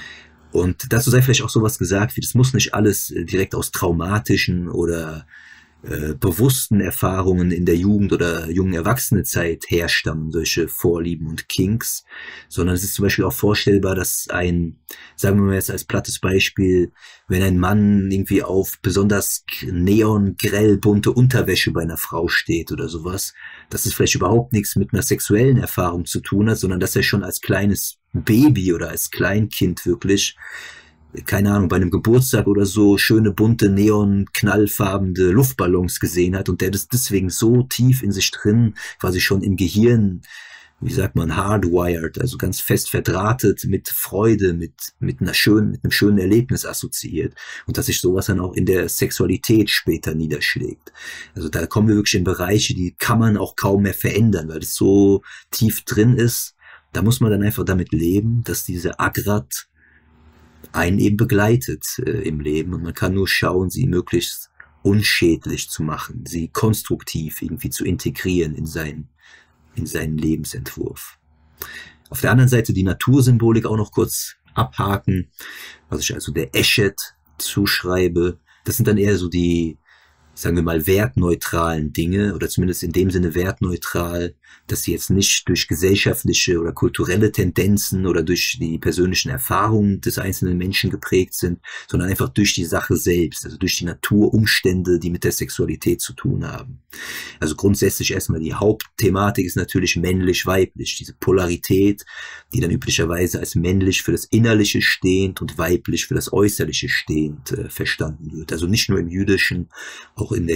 Und dazu sei vielleicht auch sowas gesagt, wie das muss nicht alles direkt aus traumatischen oder bewussten Erfahrungen in der Jugend oder jungen Erwachsenenzeit herstammen, solche Vorlieben und Kinks, sondern es ist zum Beispiel auch vorstellbar, dass sagen wir mal jetzt als plattes Beispiel, wenn ein Mann irgendwie auf besonders neongrell bunte Unterwäsche bei einer Frau steht oder sowas, dass es vielleicht überhaupt nichts mit einer sexuellen Erfahrung zu tun hat, sondern dass er schon als kleines Baby oder als Kleinkind wirklich, keine Ahnung, bei einem Geburtstag oder so schöne bunte neon-knallfarbene Luftballons gesehen hat und der das deswegen so tief in sich drin, quasi schon im Gehirn, wie sagt man, hardwired, also ganz fest verdrahtet mit Freude, mit einem schönen Erlebnis assoziiert und dass sich sowas dann auch in der Sexualität später niederschlägt. Also da kommen wir wirklich in Bereiche, die kann man auch kaum mehr verändern, weil das so tief drin ist. Da muss man dann einfach damit leben, dass diese Agrat einen eben begleitet im Leben und man kann nur schauen, sie möglichst unschädlich zu machen, sie konstruktiv irgendwie zu integrieren in seinen Lebensentwurf. Auf der anderen Seite die Natursymbolik auch noch kurz abhaken, was ich also der Eshet zuschreibe. Das sind dann eher so die, sagen wir mal, wertneutralen Dinge oder zumindest in dem Sinne wertneutral, dass sie jetzt nicht durch gesellschaftliche oder kulturelle Tendenzen oder durch die persönlichen Erfahrungen des einzelnen Menschen geprägt sind, sondern einfach durch die Sache selbst, also durch die Naturumstände, die mit der Sexualität zu tun haben. Also grundsätzlich erstmal die Hauptthematik ist natürlich männlich-weiblich, diese Polarität, die dann üblicherweise als männlich für das Innerliche stehend und weiblich für das Äußerliche stehend verstanden wird. Also nicht nur im Jüdischen, auch in der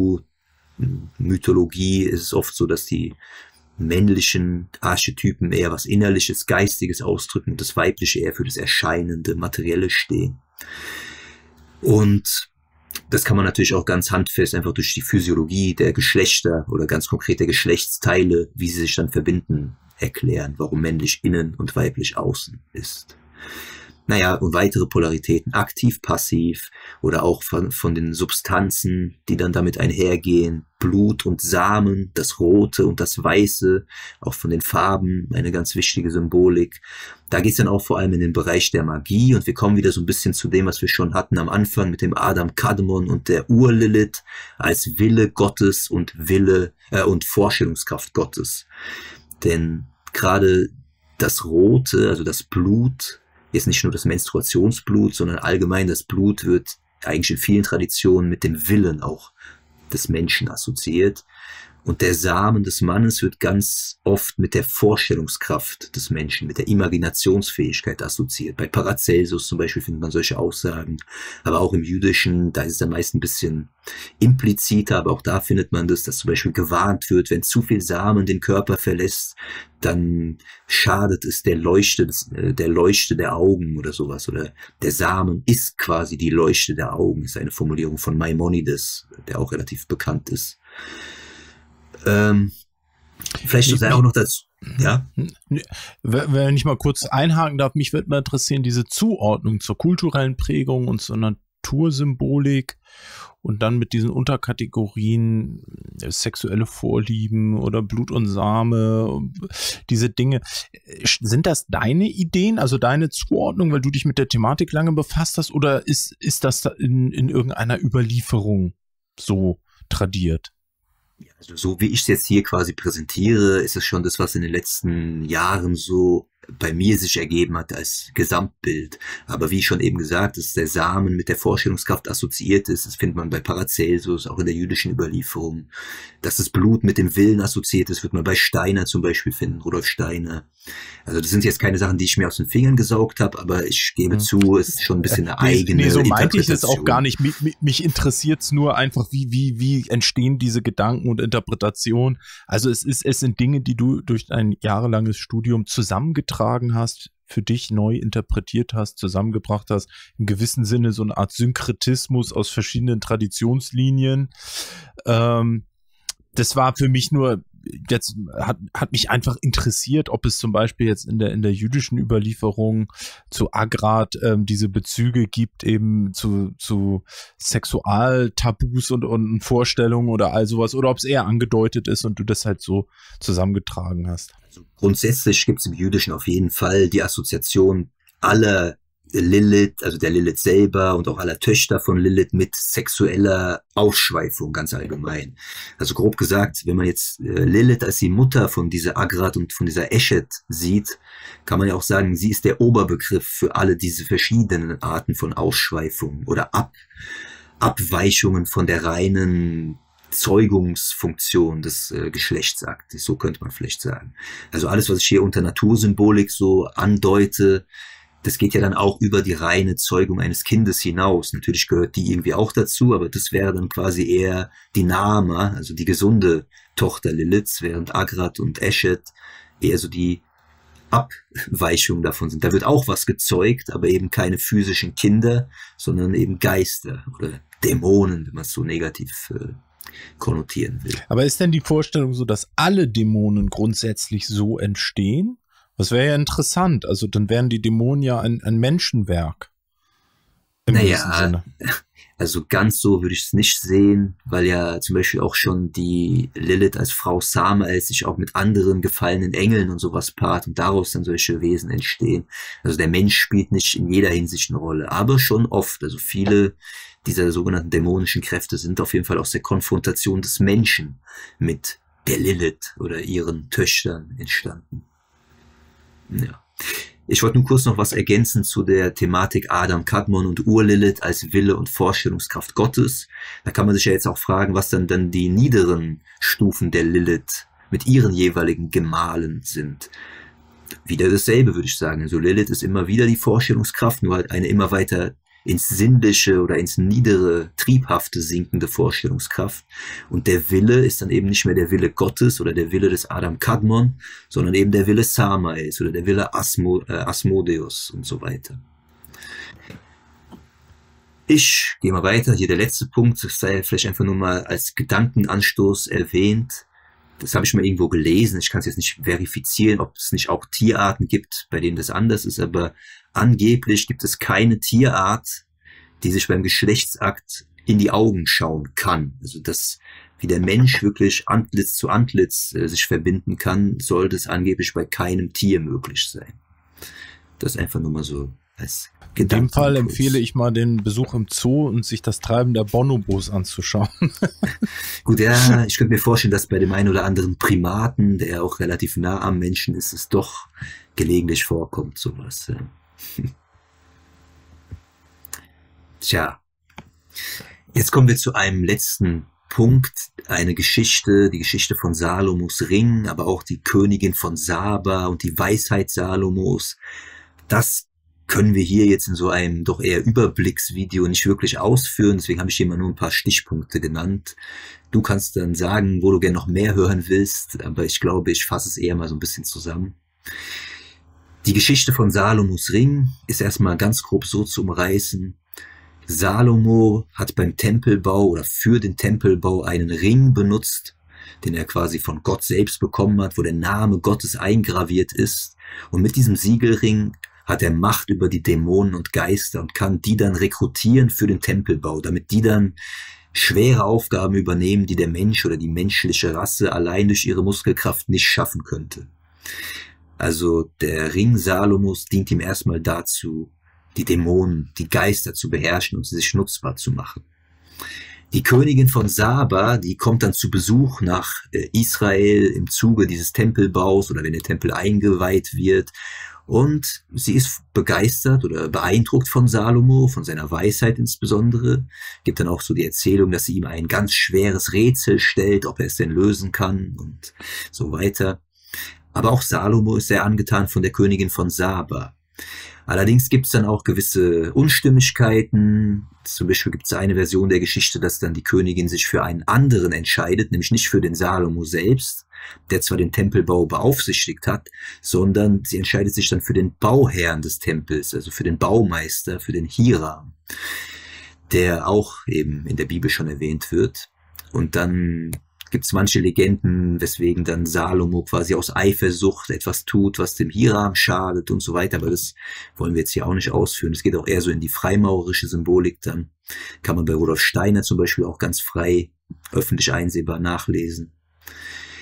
Hindu-Mythologie ist es oft so, dass die männlichen Archetypen eher was Innerliches, Geistiges ausdrücken und das Weibliche eher für das Erscheinende, Materielle stehen. Und das kann man natürlich auch ganz handfest einfach durch die Physiologie der Geschlechter oder ganz konkret der Geschlechtsteile, wie sie sich dann verbinden, erklären, warum männlich innen und weiblich außen ist. Naja, und weitere Polaritäten, aktiv, passiv oder auch von den Substanzen, die dann damit einhergehen, Blut und Samen, das Rote und das Weiße, auch von den Farben, eine ganz wichtige Symbolik. Da geht es dann auch vor allem in den Bereich der Magie und wir kommen wieder so ein bisschen zu dem, was wir schon hatten am Anfang mit dem Adam Kadmon und der Ur-Lilith als Wille Gottes und und Vorstellungskraft Gottes. Denn gerade das Rote, also das Blut, ist nicht nur das Menstruationsblut, sondern allgemein das Blut wird eigentlich in vielen Traditionen mit dem Willen auch des Menschen assoziiert. Und der Samen des Mannes wird ganz oft mit der Vorstellungskraft des Menschen, mit der Imaginationsfähigkeit assoziiert. Bei Paracelsus zum Beispiel findet man solche Aussagen. Aber auch im Jüdischen, da ist es dann meist ein bisschen impliziter, aber auch da findet man das, dass zum Beispiel gewarnt wird, wenn zu viel Samen den Körper verlässt, dann schadet es der Leuchte der Augen oder sowas. Oder der Samen ist quasi die Leuchte der Augen, ist eine Formulierung von Maimonides, der auch relativ bekannt ist. Vielleicht sei auch noch dazu, ja? Wenn ich mal kurz einhaken darf, mich würde mal interessieren, diese Zuordnung zur kulturellen Prägung und zur Natursymbolik und dann mit diesen Unterkategorien sexuelle Vorlieben oder Blut und Same, diese Dinge. Sind das deine Ideen, also deine Zuordnung, weil du dich mit der Thematik lange befasst hast, oder ist das in irgendeiner Überlieferung so tradiert? Also so wie ich es jetzt hier quasi präsentiere, ist es schon das, was in den letzten Jahren so bei mir sich ergeben hat als Gesamtbild. Aber wie schon eben gesagt, dass der Samen mit der Vorstellungskraft assoziiert ist, das findet man bei Paracelsus, auch in der jüdischen Überlieferung. Dass das Blut mit dem Willen assoziiert ist, wird man bei Steiner zum Beispiel finden, Rudolf Steiner. Also das sind jetzt keine Sachen, die ich mir aus den Fingern gesaugt habe, aber ich gebe zu, es ist schon ein bisschen eine eigene so meinte Interpretation. ich es auch gar nicht. Mich interessiert es nur einfach, wie entstehen diese Gedanken und Interpretationen. Also es sind Dinge, die du durch dein jahrelanges Studium zusammengetragen hast, für dich neu interpretiert hast, zusammengebracht hast, im gewissen Sinne so eine Art Synkretismus aus verschiedenen Traditionslinien. Das war für mich nur, jetzt hat mich einfach interessiert, ob es zum Beispiel jetzt in der jüdischen Überlieferung zu Agrat diese Bezüge gibt, eben zu Sexualtabus und Vorstellungen oder all sowas, oder ob es eher angedeutet ist und du das halt so zusammengetragen hast. Also grundsätzlich gibt es im Jüdischen auf jeden Fall die Assoziation aller Lilith, also der Lilith selber und auch aller Töchter von Lilith mit sexueller Ausschweifung ganz allgemein. Also grob gesagt, wenn man jetzt Lilith als die Mutter von dieser Agrat und von dieser Eshet sieht, kann man ja auch sagen, sie ist der Oberbegriff für alle diese verschiedenen Arten von Ausschweifung oder Abweichungen von der reinen Zeugungsfunktion des Geschlechtsaktes, so könnte man vielleicht sagen. Also alles, was ich hier unter Natursymbolik so andeute, das geht ja dann auch über die reine Zeugung eines Kindes hinaus. Natürlich gehört die irgendwie auch dazu, aber das wäre dann quasi eher die Nama, also die gesunde Tochter Liliths, während Agrat und Eshet eher so die Abweichung davon sind. Da wird auch was gezeugt, aber eben keine physischen Kinder, sondern eben Geister oder Dämonen, wenn man es so negativ konnotieren will. Aber ist denn die Vorstellung so, dass alle Dämonen grundsätzlich so entstehen? Das wäre ja interessant. Also dann wären die Dämonen ja ein Menschenwerk. Im gewissen Sinne. Also ganz so würde ich es nicht sehen, weil ja zum Beispiel auch schon die Lilith als Frau Samael sich auch mit anderen gefallenen Engeln und sowas paart und daraus dann solche Wesen entstehen. Also der Mensch spielt nicht in jeder Hinsicht eine Rolle, aber schon oft. Also viele dieser sogenannten dämonischen Kräfte sind auf jeden Fall aus der Konfrontation des Menschen mit der Lilith oder ihren Töchtern entstanden. Ja. Ich wollte nur kurz noch was ergänzen zu der Thematik Adam, Kadmon und Ur-Lilith als Wille und Vorstellungskraft Gottes. Da kann man sich ja jetzt auch fragen, was dann die niederen Stufen der Lilith mit ihren jeweiligen Gemahlen sind. Wieder dasselbe, würde ich sagen. Also Lilith ist immer wieder die Vorstellungskraft, nur halt eine immer weiter ins Sinnliche oder ins Niedere, Triebhafte sinkende Vorstellungskraft. Und der Wille ist dann eben nicht mehr der Wille Gottes oder der Wille des Adam Kadmon, sondern eben der Wille Samaels oder der Wille Asmodeus und so weiter. Ich gehe mal weiter. Hier der letzte Punkt, das sei vielleicht einfach nur mal als Gedankenanstoß erwähnt. Das habe ich mal irgendwo gelesen. Ich kann es jetzt nicht verifizieren, ob es nicht auch Tierarten gibt, bei denen das anders ist, aber angeblich gibt es keine Tierart, die sich beim Geschlechtsakt in die Augen schauen kann. Also dass wie der Mensch wirklich Antlitz zu Antlitz sich verbinden kann, soll das angeblich bei keinem Tier möglich sein. Das einfach nur mal so als In dem Fall empfehle ich mal den Besuch im Zoo und sich das Treiben der Bonobos anzuschauen. Gut, ja, ich könnte mir vorstellen, dass bei dem einen oder anderen Primaten, der auch relativ nah am Menschen ist, es doch gelegentlich vorkommt, sowas. Ja. Tja, jetzt kommen wir zu einem letzten Punkt, eine Geschichte, die Geschichte von Salomos Ring, aber auch die Königin von Saba und die Weisheit Salomos. Das können wir hier jetzt in so einem doch eher Überblicksvideo nicht wirklich ausführen, deswegen habe ich hier mal nur ein paar Stichpunkte genannt. Du kannst dann sagen, wo du gerne noch mehr hören willst, aber ich glaube, ich fasse es eher mal so ein bisschen zusammen. Die Geschichte von Salomos Ring ist erstmal ganz grob so zu umreißen. Salomo hat beim Tempelbau oder für den Tempelbau einen Ring benutzt, den er quasi von Gott selbst bekommen hat, wo der Name Gottes eingraviert ist. Und mit diesem Siegelring hat er Macht über die Dämonen und Geister und kann die dann rekrutieren für den Tempelbau, damit die dann schwere Aufgaben übernehmen, die der Mensch oder die menschliche Rasse allein durch ihre Muskelkraft nicht schaffen könnte. Also der Ring Salomos dient ihm erstmal dazu, die Dämonen, die Geister zu beherrschen und sie sich nutzbar zu machen. Die Königin von Saba, die kommt dann zu Besuch nach Israel im Zuge dieses Tempelbaus oder wenn der Tempel eingeweiht wird. Und sie ist begeistert oder beeindruckt von Salomo, von seiner Weisheit insbesondere. Gibt dann auch so die Erzählung, dass sie ihm ein ganz schweres Rätsel stellt, ob er es denn lösen kann und so weiter. Aber auch Salomo ist sehr angetan von der Königin von Saba. Allerdings gibt es dann auch gewisse Unstimmigkeiten. Zum Beispiel gibt es eine Version der Geschichte, dass dann die Königin sich für einen anderen entscheidet, nämlich nicht für den Salomo selbst, der zwar den Tempelbau beaufsichtigt hat, sondern sie entscheidet sich dann für den Bauherrn des Tempels, also für den Baumeister, für den Hiram, der auch eben in der Bibel schon erwähnt wird. Und dann gibt es manche Legenden, weswegen dann Salomo quasi aus Eifersucht etwas tut, was dem Hiram schadet und so weiter, aber das wollen wir jetzt hier auch nicht ausführen. Es geht auch eher so in die freimaurerische Symbolik dann. Kann man bei Rudolf Steiner zum Beispiel auch ganz frei öffentlich einsehbar nachlesen.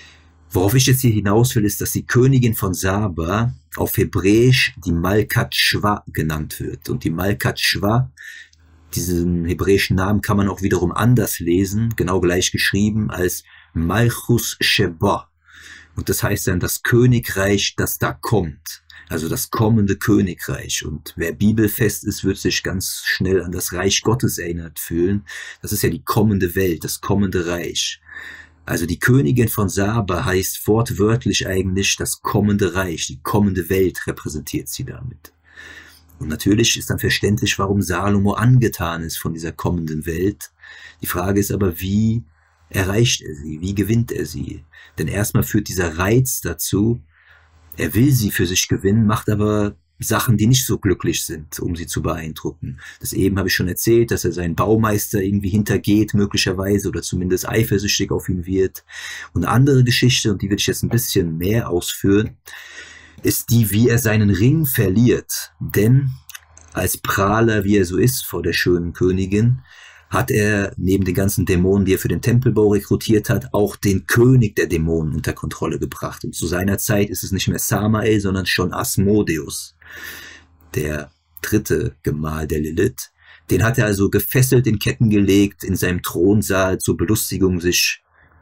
Worauf ich jetzt hier hinaus will, ist, dass die Königin von Saba auf Hebräisch die Malkat Shwa genannt wird. Und die Malkat Shwa, diesen hebräischen Namen kann man auch wiederum anders lesen, genau gleich geschrieben als Malchus Sheba. Und das heißt dann das Königreich, das da kommt. Also das kommende Königreich. Und wer bibelfest ist, wird sich ganz schnell an das Reich Gottes erinnert fühlen. Das ist ja die kommende Welt, das kommende Reich. Also die Königin von Saba heißt wortwörtlich eigentlich das kommende Reich, die kommende Welt repräsentiert sie damit. Und natürlich ist dann verständlich, warum Salomo angetan ist von dieser kommenden Welt. Die Frage ist aber, wie erreicht er sie? Wie gewinnt er sie? Denn erstmal führt dieser Reiz dazu, er will sie für sich gewinnen, macht aber Sachen, die nicht so glücklich sind, um sie zu beeindrucken. Das eben habe ich schon erzählt, dass er seinen Baumeister irgendwie hintergeht, möglicherweise, oder zumindest eifersüchtig auf ihn wird. Und eine andere Geschichte, und die will ich jetzt ein bisschen mehr ausführen, ist die, wie er seinen Ring verliert. Denn als Prahler, wie er so ist vor der schönen Königin, hat er neben den ganzen Dämonen, die er für den Tempelbau rekrutiert hat, auch den König der Dämonen unter Kontrolle gebracht. Und zu seiner Zeit ist es nicht mehr Samael, sondern schon Asmodeus, der dritte Gemahl der Lilith. Den hat er also gefesselt, in Ketten gelegt, in seinem Thronsaal zur Belustigung sich,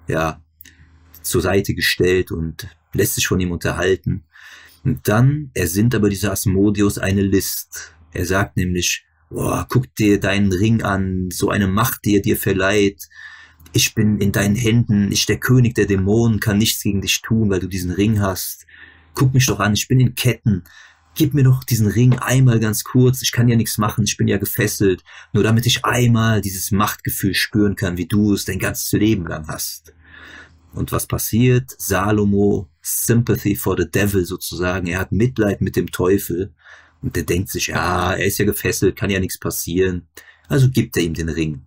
zur Seite gestellt und lässt sich von ihm unterhalten. Und dann ersinnt aber dieser Asmodeus eine List. Er sagt nämlich, guck dir deinen Ring an, so eine Macht, die er dir verleiht. Ich bin in deinen Händen, ich der König der Dämonen, kann nichts gegen dich tun, weil du diesen Ring hast. Guck mich doch an, ich bin in Ketten. Gib mir doch diesen Ring einmal ganz kurz, ich kann ja nichts machen, ich bin ja gefesselt, nur damit ich einmal dieses Machtgefühl spüren kann, wie du es dein ganzes Leben lang hast. Und was passiert? Salomo, Sympathy for the Devil sozusagen, er hat Mitleid mit dem Teufel. Und der denkt sich, er ist ja gefesselt, kann ja nichts passieren. Also gibt er ihm den Ring.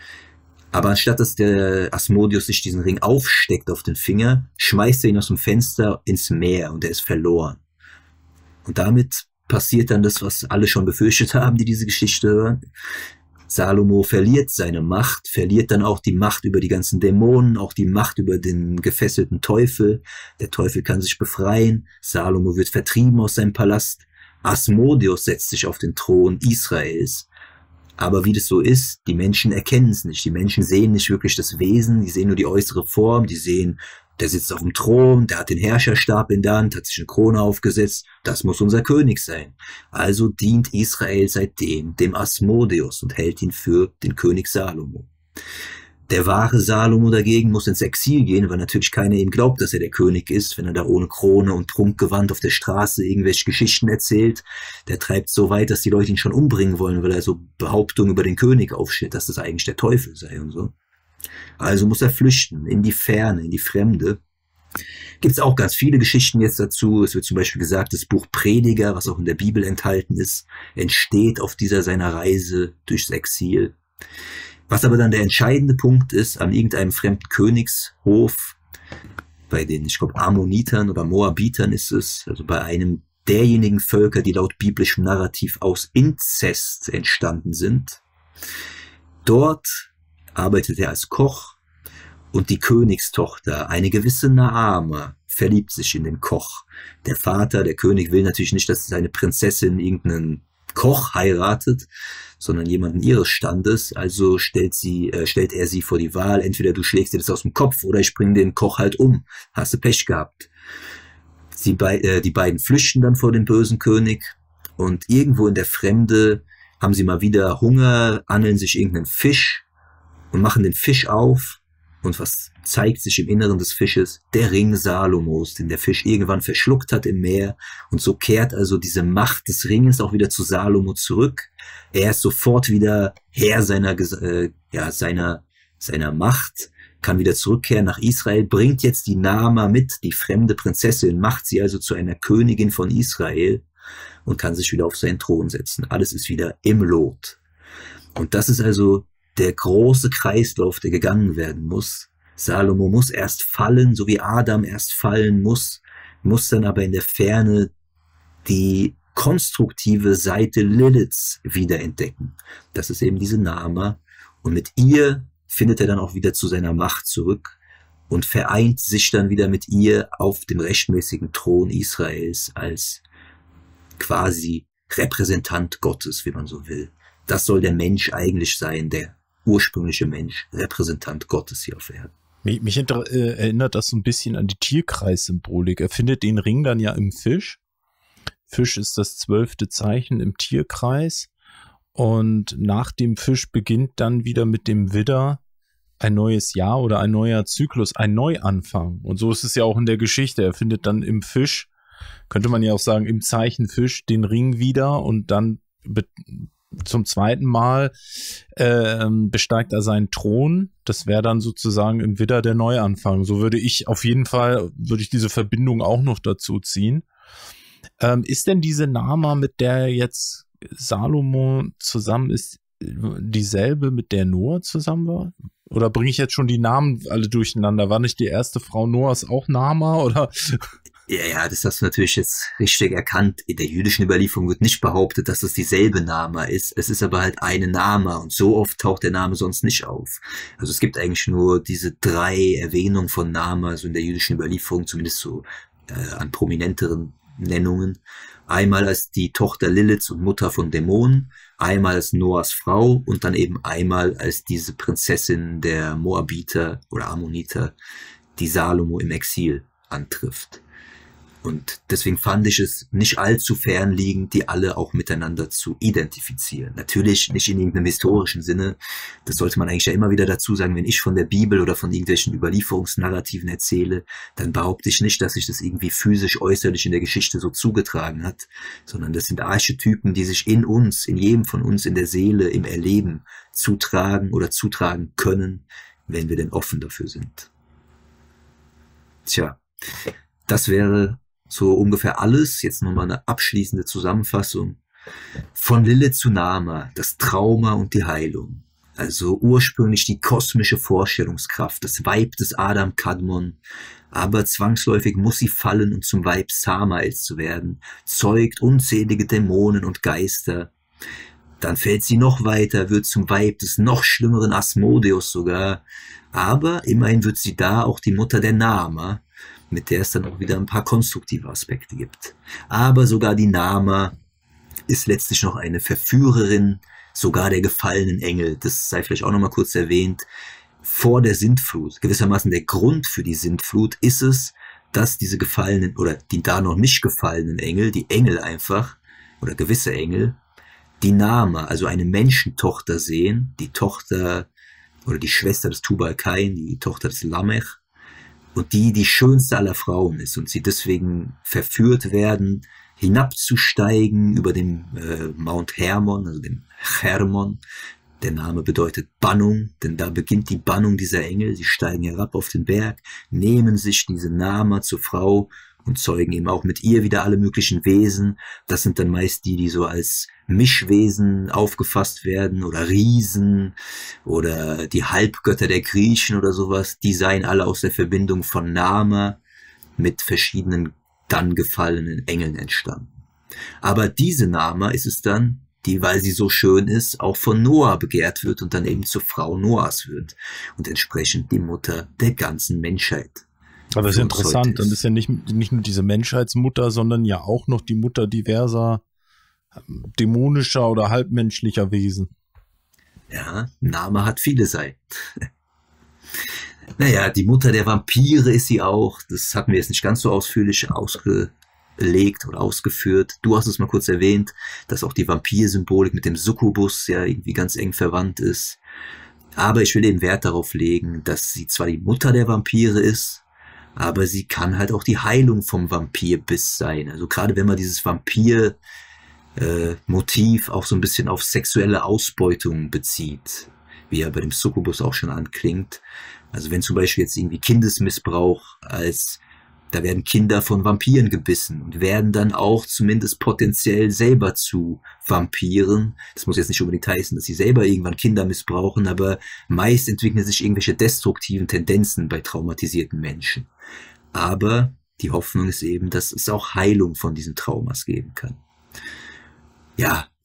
Aber anstatt dass der Asmodeus sich diesen Ring aufsteckt auf den Finger, schmeißt er ihn aus dem Fenster ins Meer und er ist verloren. Und damit passiert dann das, was alle schon befürchtet haben, die diese Geschichte hören. Salomo verliert seine Macht, verliert dann auch die Macht über die ganzen Dämonen, auch die Macht über den gefesselten Teufel. Der Teufel kann sich befreien, Salomo wird vertrieben aus seinem Palast. Asmodeus setzt sich auf den Thron Israels. Aber wie das so ist, die Menschen erkennen es nicht. Die Menschen sehen nicht wirklich das Wesen, die sehen nur die äußere Form, die sehen, der sitzt auf dem Thron, der hat den Herrscherstab in der Hand, hat sich eine Krone aufgesetzt, das muss unser König sein. Also dient Israel seitdem dem Asmodeus und hält ihn für den König Salomo. Der wahre Salomo dagegen muss ins Exil gehen, weil natürlich keiner ihm glaubt, dass er der König ist, wenn er da ohne Krone und Prunkgewand auf der Straße irgendwelche Geschichten erzählt. Der treibt so weit, dass die Leute ihn schon umbringen wollen, weil er so Behauptungen über den König aufstellt, dass das eigentlich der Teufel sei und so. Also muss er flüchten, in die Ferne, in die Fremde. Gibt es auch ganz viele Geschichten jetzt dazu. Es wird zum Beispiel gesagt, das Buch Prediger, was auch in der Bibel enthalten ist, entsteht auf dieser seiner Reise durchs Exil. Was aber dann der entscheidende Punkt ist, an irgendeinem fremden Königshof, bei den, ich glaube, Ammonitern oder Moabitern ist es, also bei einem derjenigen Völker, die laut biblischem Narrativ aus Inzest entstanden sind. Dort arbeitet er als Koch und die Königstochter, eine gewisse Naama, verliebt sich in den Koch. Der Vater, der König, will natürlich nicht, dass seine Prinzessin irgendeinen Koch heiratet, sondern jemanden ihres Standes, also stellt er sie vor die Wahl, entweder du schlägst dir das aus dem Kopf oder ich bringe den Koch halt um, hast du Pech gehabt. Die beiden flüchten dann vor dem bösen König und irgendwo in der Fremde haben sie mal wieder Hunger, angeln sich irgendeinen Fisch und machen den Fisch auf. Und was zeigt sich im Inneren des Fisches? Der Ring Salomos, den der Fisch irgendwann verschluckt hat im Meer. Und so kehrt also diese Macht des Ringes auch wieder zu Salomo zurück. Er ist sofort wieder Herr seiner Macht, kann wieder zurückkehren nach Israel, bringt jetzt die Naama mit, die fremde Prinzessin, macht sie also zu einer Königin von Israel und kann sich wieder auf seinen Thron setzen. Alles ist wieder im Lot. Und das ist also der große Kreislauf, der gegangen werden muss. Salomo muss erst fallen, so wie Adam erst fallen muss dann aber in der Ferne die konstruktive Seite Liliths wiederentdecken. Das ist eben diese Naama. Und mit ihr findet er dann auch wieder zu seiner Macht zurück und vereint sich dann wieder mit ihr auf dem rechtmäßigen Thron Israels als quasi Repräsentant Gottes, wie man so will. Das soll der Mensch eigentlich sein, der ursprüngliche Mensch, Repräsentant Gottes hier auf Erden. Mich erinnert das so ein bisschen an die Tierkreissymbolik. Er findet den Ring dann ja im Fisch. Fisch ist das 12. Zeichen im Tierkreis. Und nach dem Fisch beginnt dann wieder mit dem Widder ein neues Jahr oder ein neuer Zyklus, ein Neuanfang. Und so ist es ja auch in der Geschichte. Er findet dann im Fisch, könnte man ja auch sagen, im Zeichen Fisch den Ring wieder und dann zum zweiten Mal besteigt er seinen Thron. Das wäre dann sozusagen im Widder der Neuanfang. So würde ich diese Verbindung auch noch dazu ziehen. Ist denn diese Nama, mit der jetzt Salomo zusammen ist, dieselbe, mit der Noah zusammen war? Oder bringe ich jetzt schon die Namen alle durcheinander? War nicht die erste Frau Noahs auch Nama, oder? Ja, das hast du natürlich jetzt richtig erkannt. In der jüdischen Überlieferung wird nicht behauptet, dass es dieselbe Nama ist. Es ist aber halt eine Nama und so oft taucht der Name sonst nicht auf. Also es gibt eigentlich nur diese 3 Erwähnungen von Nama, so in der jüdischen Überlieferung, zumindest so an prominenteren Nennungen. Einmal als die Tochter Liliths und Mutter von Dämonen, einmal als Noahs Frau und dann eben einmal als diese Prinzessin der Moabiter oder Ammoniter, die Salomo im Exil antrifft. Und deswegen fand ich es nicht allzu fernliegend, die alle auch miteinander zu identifizieren. Natürlich nicht in irgendeinem historischen Sinne. Das sollte man eigentlich ja immer wieder dazu sagen. Wenn ich von der Bibel oder von irgendwelchen Überlieferungsnarrativen erzähle, dann behaupte ich nicht, dass sich das irgendwie physisch, äußerlich in der Geschichte so zugetragen hat, sondern das sind Archetypen, die sich in uns, in jedem von uns, in der Seele, im Erleben zutragen oder zutragen können, wenn wir denn offen dafür sind. Tja, das wäre so ungefähr alles. Jetzt nochmal eine abschließende Zusammenfassung. Von Lilith zu Nama, das Trauma und die Heilung. Also ursprünglich die kosmische Vorstellungskraft, das Weib des Adam Kadmon. Aber zwangsläufig muss sie fallen und zum Weib Samaels zu werden. Zeugt unzählige Dämonen und Geister. Dann fällt sie noch weiter, wird zum Weib des noch schlimmeren Asmodeus sogar. Aber immerhin wird sie da auch die Mutter der Nama, mit der es dann auch wieder ein paar konstruktive Aspekte gibt. Aber sogar die Nama ist letztlich noch eine Verführerin, sogar der gefallenen Engel. Das sei vielleicht auch nochmal kurz erwähnt. Vor der Sintflut, gewissermaßen der Grund für die Sintflut, ist es, dass diese gefallenen oder die da noch nicht gefallenen Engel, die Engel einfach, oder gewisse Engel, die Nama, also eine Menschentochter sehen, die Tochter oder die Schwester des Tubal-Kain, die Tochter des Lamech, und die schönste aller Frauen ist und sie deswegen verführt werden, hinabzusteigen über den Mount Hermon, also den Hermon. Der Name bedeutet Bannung, denn da beginnt die Bannung dieser Engel. Sie steigen herab auf den Berg, nehmen sich diese Nama zur Frau und zeugen eben auch mit ihr wieder alle möglichen Wesen. Das sind dann meist die so als Mischwesen aufgefasst werden oder Riesen oder die Halbgötter der Griechen oder sowas. Die seien alle aus der Verbindung von Nama mit verschiedenen dann gefallenen Engeln entstanden. Aber diese Nama ist es dann, die, weil sie so schön ist, auch von Noah begehrt wird und dann eben zur Frau Noahs wird und entsprechend die Mutter der ganzen Menschheit. Aber das ist interessant, dann ist ja nicht nur diese Menschheitsmutter, sondern ja auch noch die Mutter diverser dämonischer oder halbmenschlicher Wesen. Ja, Nama hat viele Seiten. Naja, die Mutter der Vampire ist sie auch. Das hatten wir jetzt nicht ganz so ausführlich ausgelegt oder ausgeführt. Du hast es mal kurz erwähnt, dass auch die Vampirsymbolik mit dem Succubus ja irgendwie ganz eng verwandt ist. Aber ich will eben Wert darauf legen, dass sie zwar die Mutter der Vampire ist, aber sie kann halt auch die Heilung vom Vampirbiss sein. Also gerade wenn man dieses Vampir-Motiv auch so ein bisschen auf sexuelle Ausbeutung bezieht, wie ja bei dem Succubus auch schon anklingt. Also wenn zum Beispiel jetzt irgendwie Kindesmissbrauch da werden Kinder von Vampiren gebissen und werden dann auch zumindest potenziell selber zu Vampiren. Das muss jetzt nicht unbedingt heißen, dass sie selber irgendwann Kinder missbrauchen, aber meist entwickeln sich irgendwelche destruktiven Tendenzen bei traumatisierten Menschen. Aber die Hoffnung ist eben, dass es auch Heilung von diesen Traumas geben kann. Ja,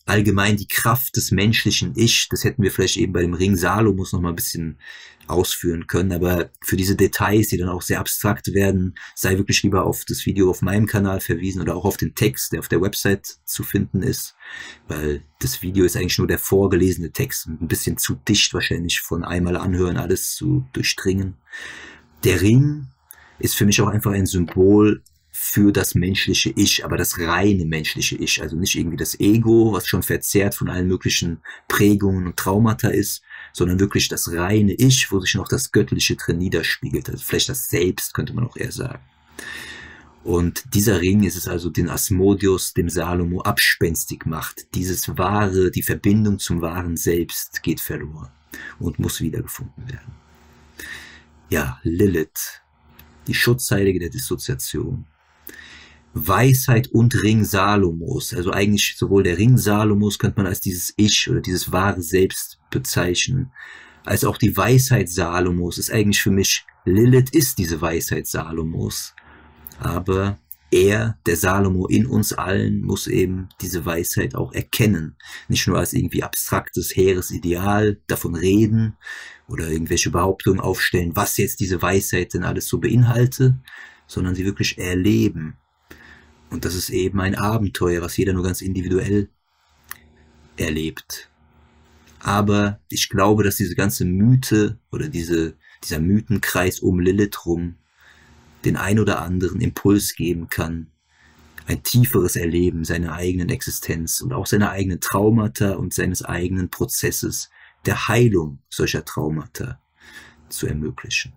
allgemein die Kraft des menschlichen Ich, das hätten wir vielleicht eben bei dem Ring Salomos noch mal ein bisschen ausführen können, aber für diese Details, die dann auch sehr abstrakt werden, sei wirklich lieber auf das Video auf meinem Kanal verwiesen oder auch auf den Text, der auf der Website zu finden ist, weil das Video ist eigentlich nur der vorgelesene Text, ein bisschen zu dicht wahrscheinlich von einmal anhören, alles zu durchdringen. Der Ring ist für mich auch einfach ein Symbol für das menschliche Ich, aber das reine menschliche Ich, also nicht irgendwie das Ego, was schon verzerrt von allen möglichen Prägungen und Traumata ist, sondern wirklich das reine Ich, wo sich noch das Göttliche drin niederspiegelt, also vielleicht das Selbst, könnte man auch eher sagen. Und dieser Ring ist es also, den Asmodeus dem Salomo abspenstig macht. Dieses Wahre, die Verbindung zum wahren Selbst geht verloren und muss wiedergefunden werden. Ja, Lilith, die Schutzheilige der Dissoziation. Weisheit und Ring Salomos, also eigentlich sowohl der Ring Salomos könnte man als dieses Ich oder dieses wahre Selbst bezeichnen, als auch die Weisheit Salomos ist eigentlich für mich, Lilith ist diese Weisheit Salomos, aber er, der Salomo in uns allen, muss eben diese Weisheit auch erkennen, nicht nur als irgendwie abstraktes, hehres Ideal, davon reden oder irgendwelche Behauptungen aufstellen, was jetzt diese Weisheit denn alles so beinhalte, sondern sie wirklich erleben. Und das ist eben ein Abenteuer, was jeder nur ganz individuell erlebt. Aber ich glaube, dass diese ganze Mythe oder dieser Mythenkreis um Lilith rum den ein oder anderen Impuls geben kann, ein tieferes Erleben seiner eigenen Existenz und auch seiner eigenen Traumata und seines eigenen Prozesses der Heilung solcher Traumata zu ermöglichen.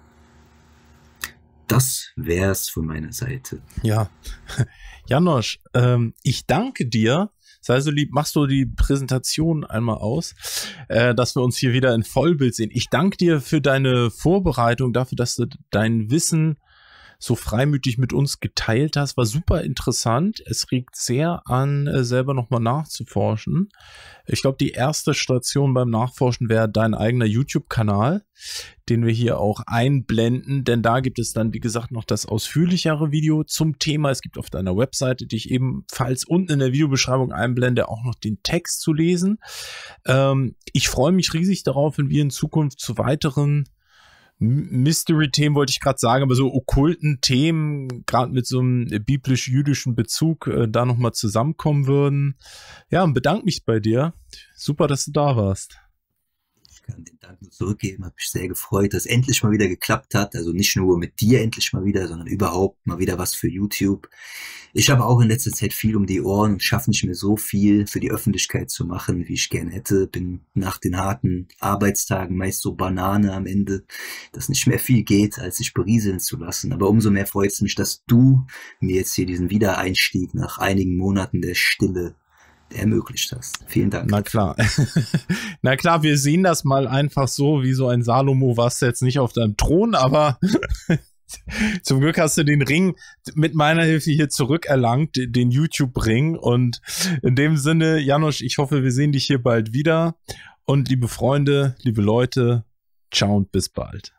Das wär's von meiner Seite. Ja, Janosch, ich danke dir. Sei so lieb, machst du die Präsentation einmal aus, dass wir uns hier wieder in Vollbild sehen. Ich danke dir für deine Vorbereitung, dafür, dass du dein Wissen so freimütig mit uns geteilt hast. War super interessant. Es regt sehr an, selber nochmal nachzuforschen. Ich glaube, die erste Station beim Nachforschen wäre dein eigener YouTube-Kanal, den wir hier auch einblenden, denn da gibt es dann, wie gesagt, noch das ausführlichere Video zum Thema. Es gibt auf deiner Webseite, die ich ebenfalls unten in der Videobeschreibung einblende, auch noch den Text zu lesen. Ich freue mich riesig darauf, wenn wir in Zukunft zu weiteren Mystery-Themen, wollte ich gerade sagen, aber so okkulten Themen, gerade mit so einem biblisch-jüdischen Bezug, da nochmal zusammenkommen würden. Ja, und bedanke mich bei dir. Super, dass du da warst. Ich kann den Dank nur zurückgeben, habe mich sehr gefreut, dass es endlich mal wieder geklappt hat, also nicht nur mit dir endlich mal wieder, sondern überhaupt mal wieder was für YouTube. Ich habe auch in letzter Zeit viel um die Ohren und schaffe nicht mehr so viel für die Öffentlichkeit zu machen, wie ich gerne hätte. Bin nach den harten Arbeitstagen meist so Banane am Ende, dass nicht mehr viel geht, als sich berieseln zu lassen. Aber umso mehr freut es mich, dass du mir jetzt hier diesen Wiedereinstieg nach einigen Monaten der Stille ermöglicht hast. Vielen Dank. Na klar. Na klar, wir sehen das mal einfach so, wie so ein Salomo warst du jetzt nicht auf deinem Thron, aber zum Glück hast du den Ring mit meiner Hilfe hier zurückerlangt, den YouTube-Ring. Und in dem Sinne, Janosch, ich hoffe, wir sehen dich hier bald wieder. Und liebe Freunde, liebe Leute, ciao und bis bald.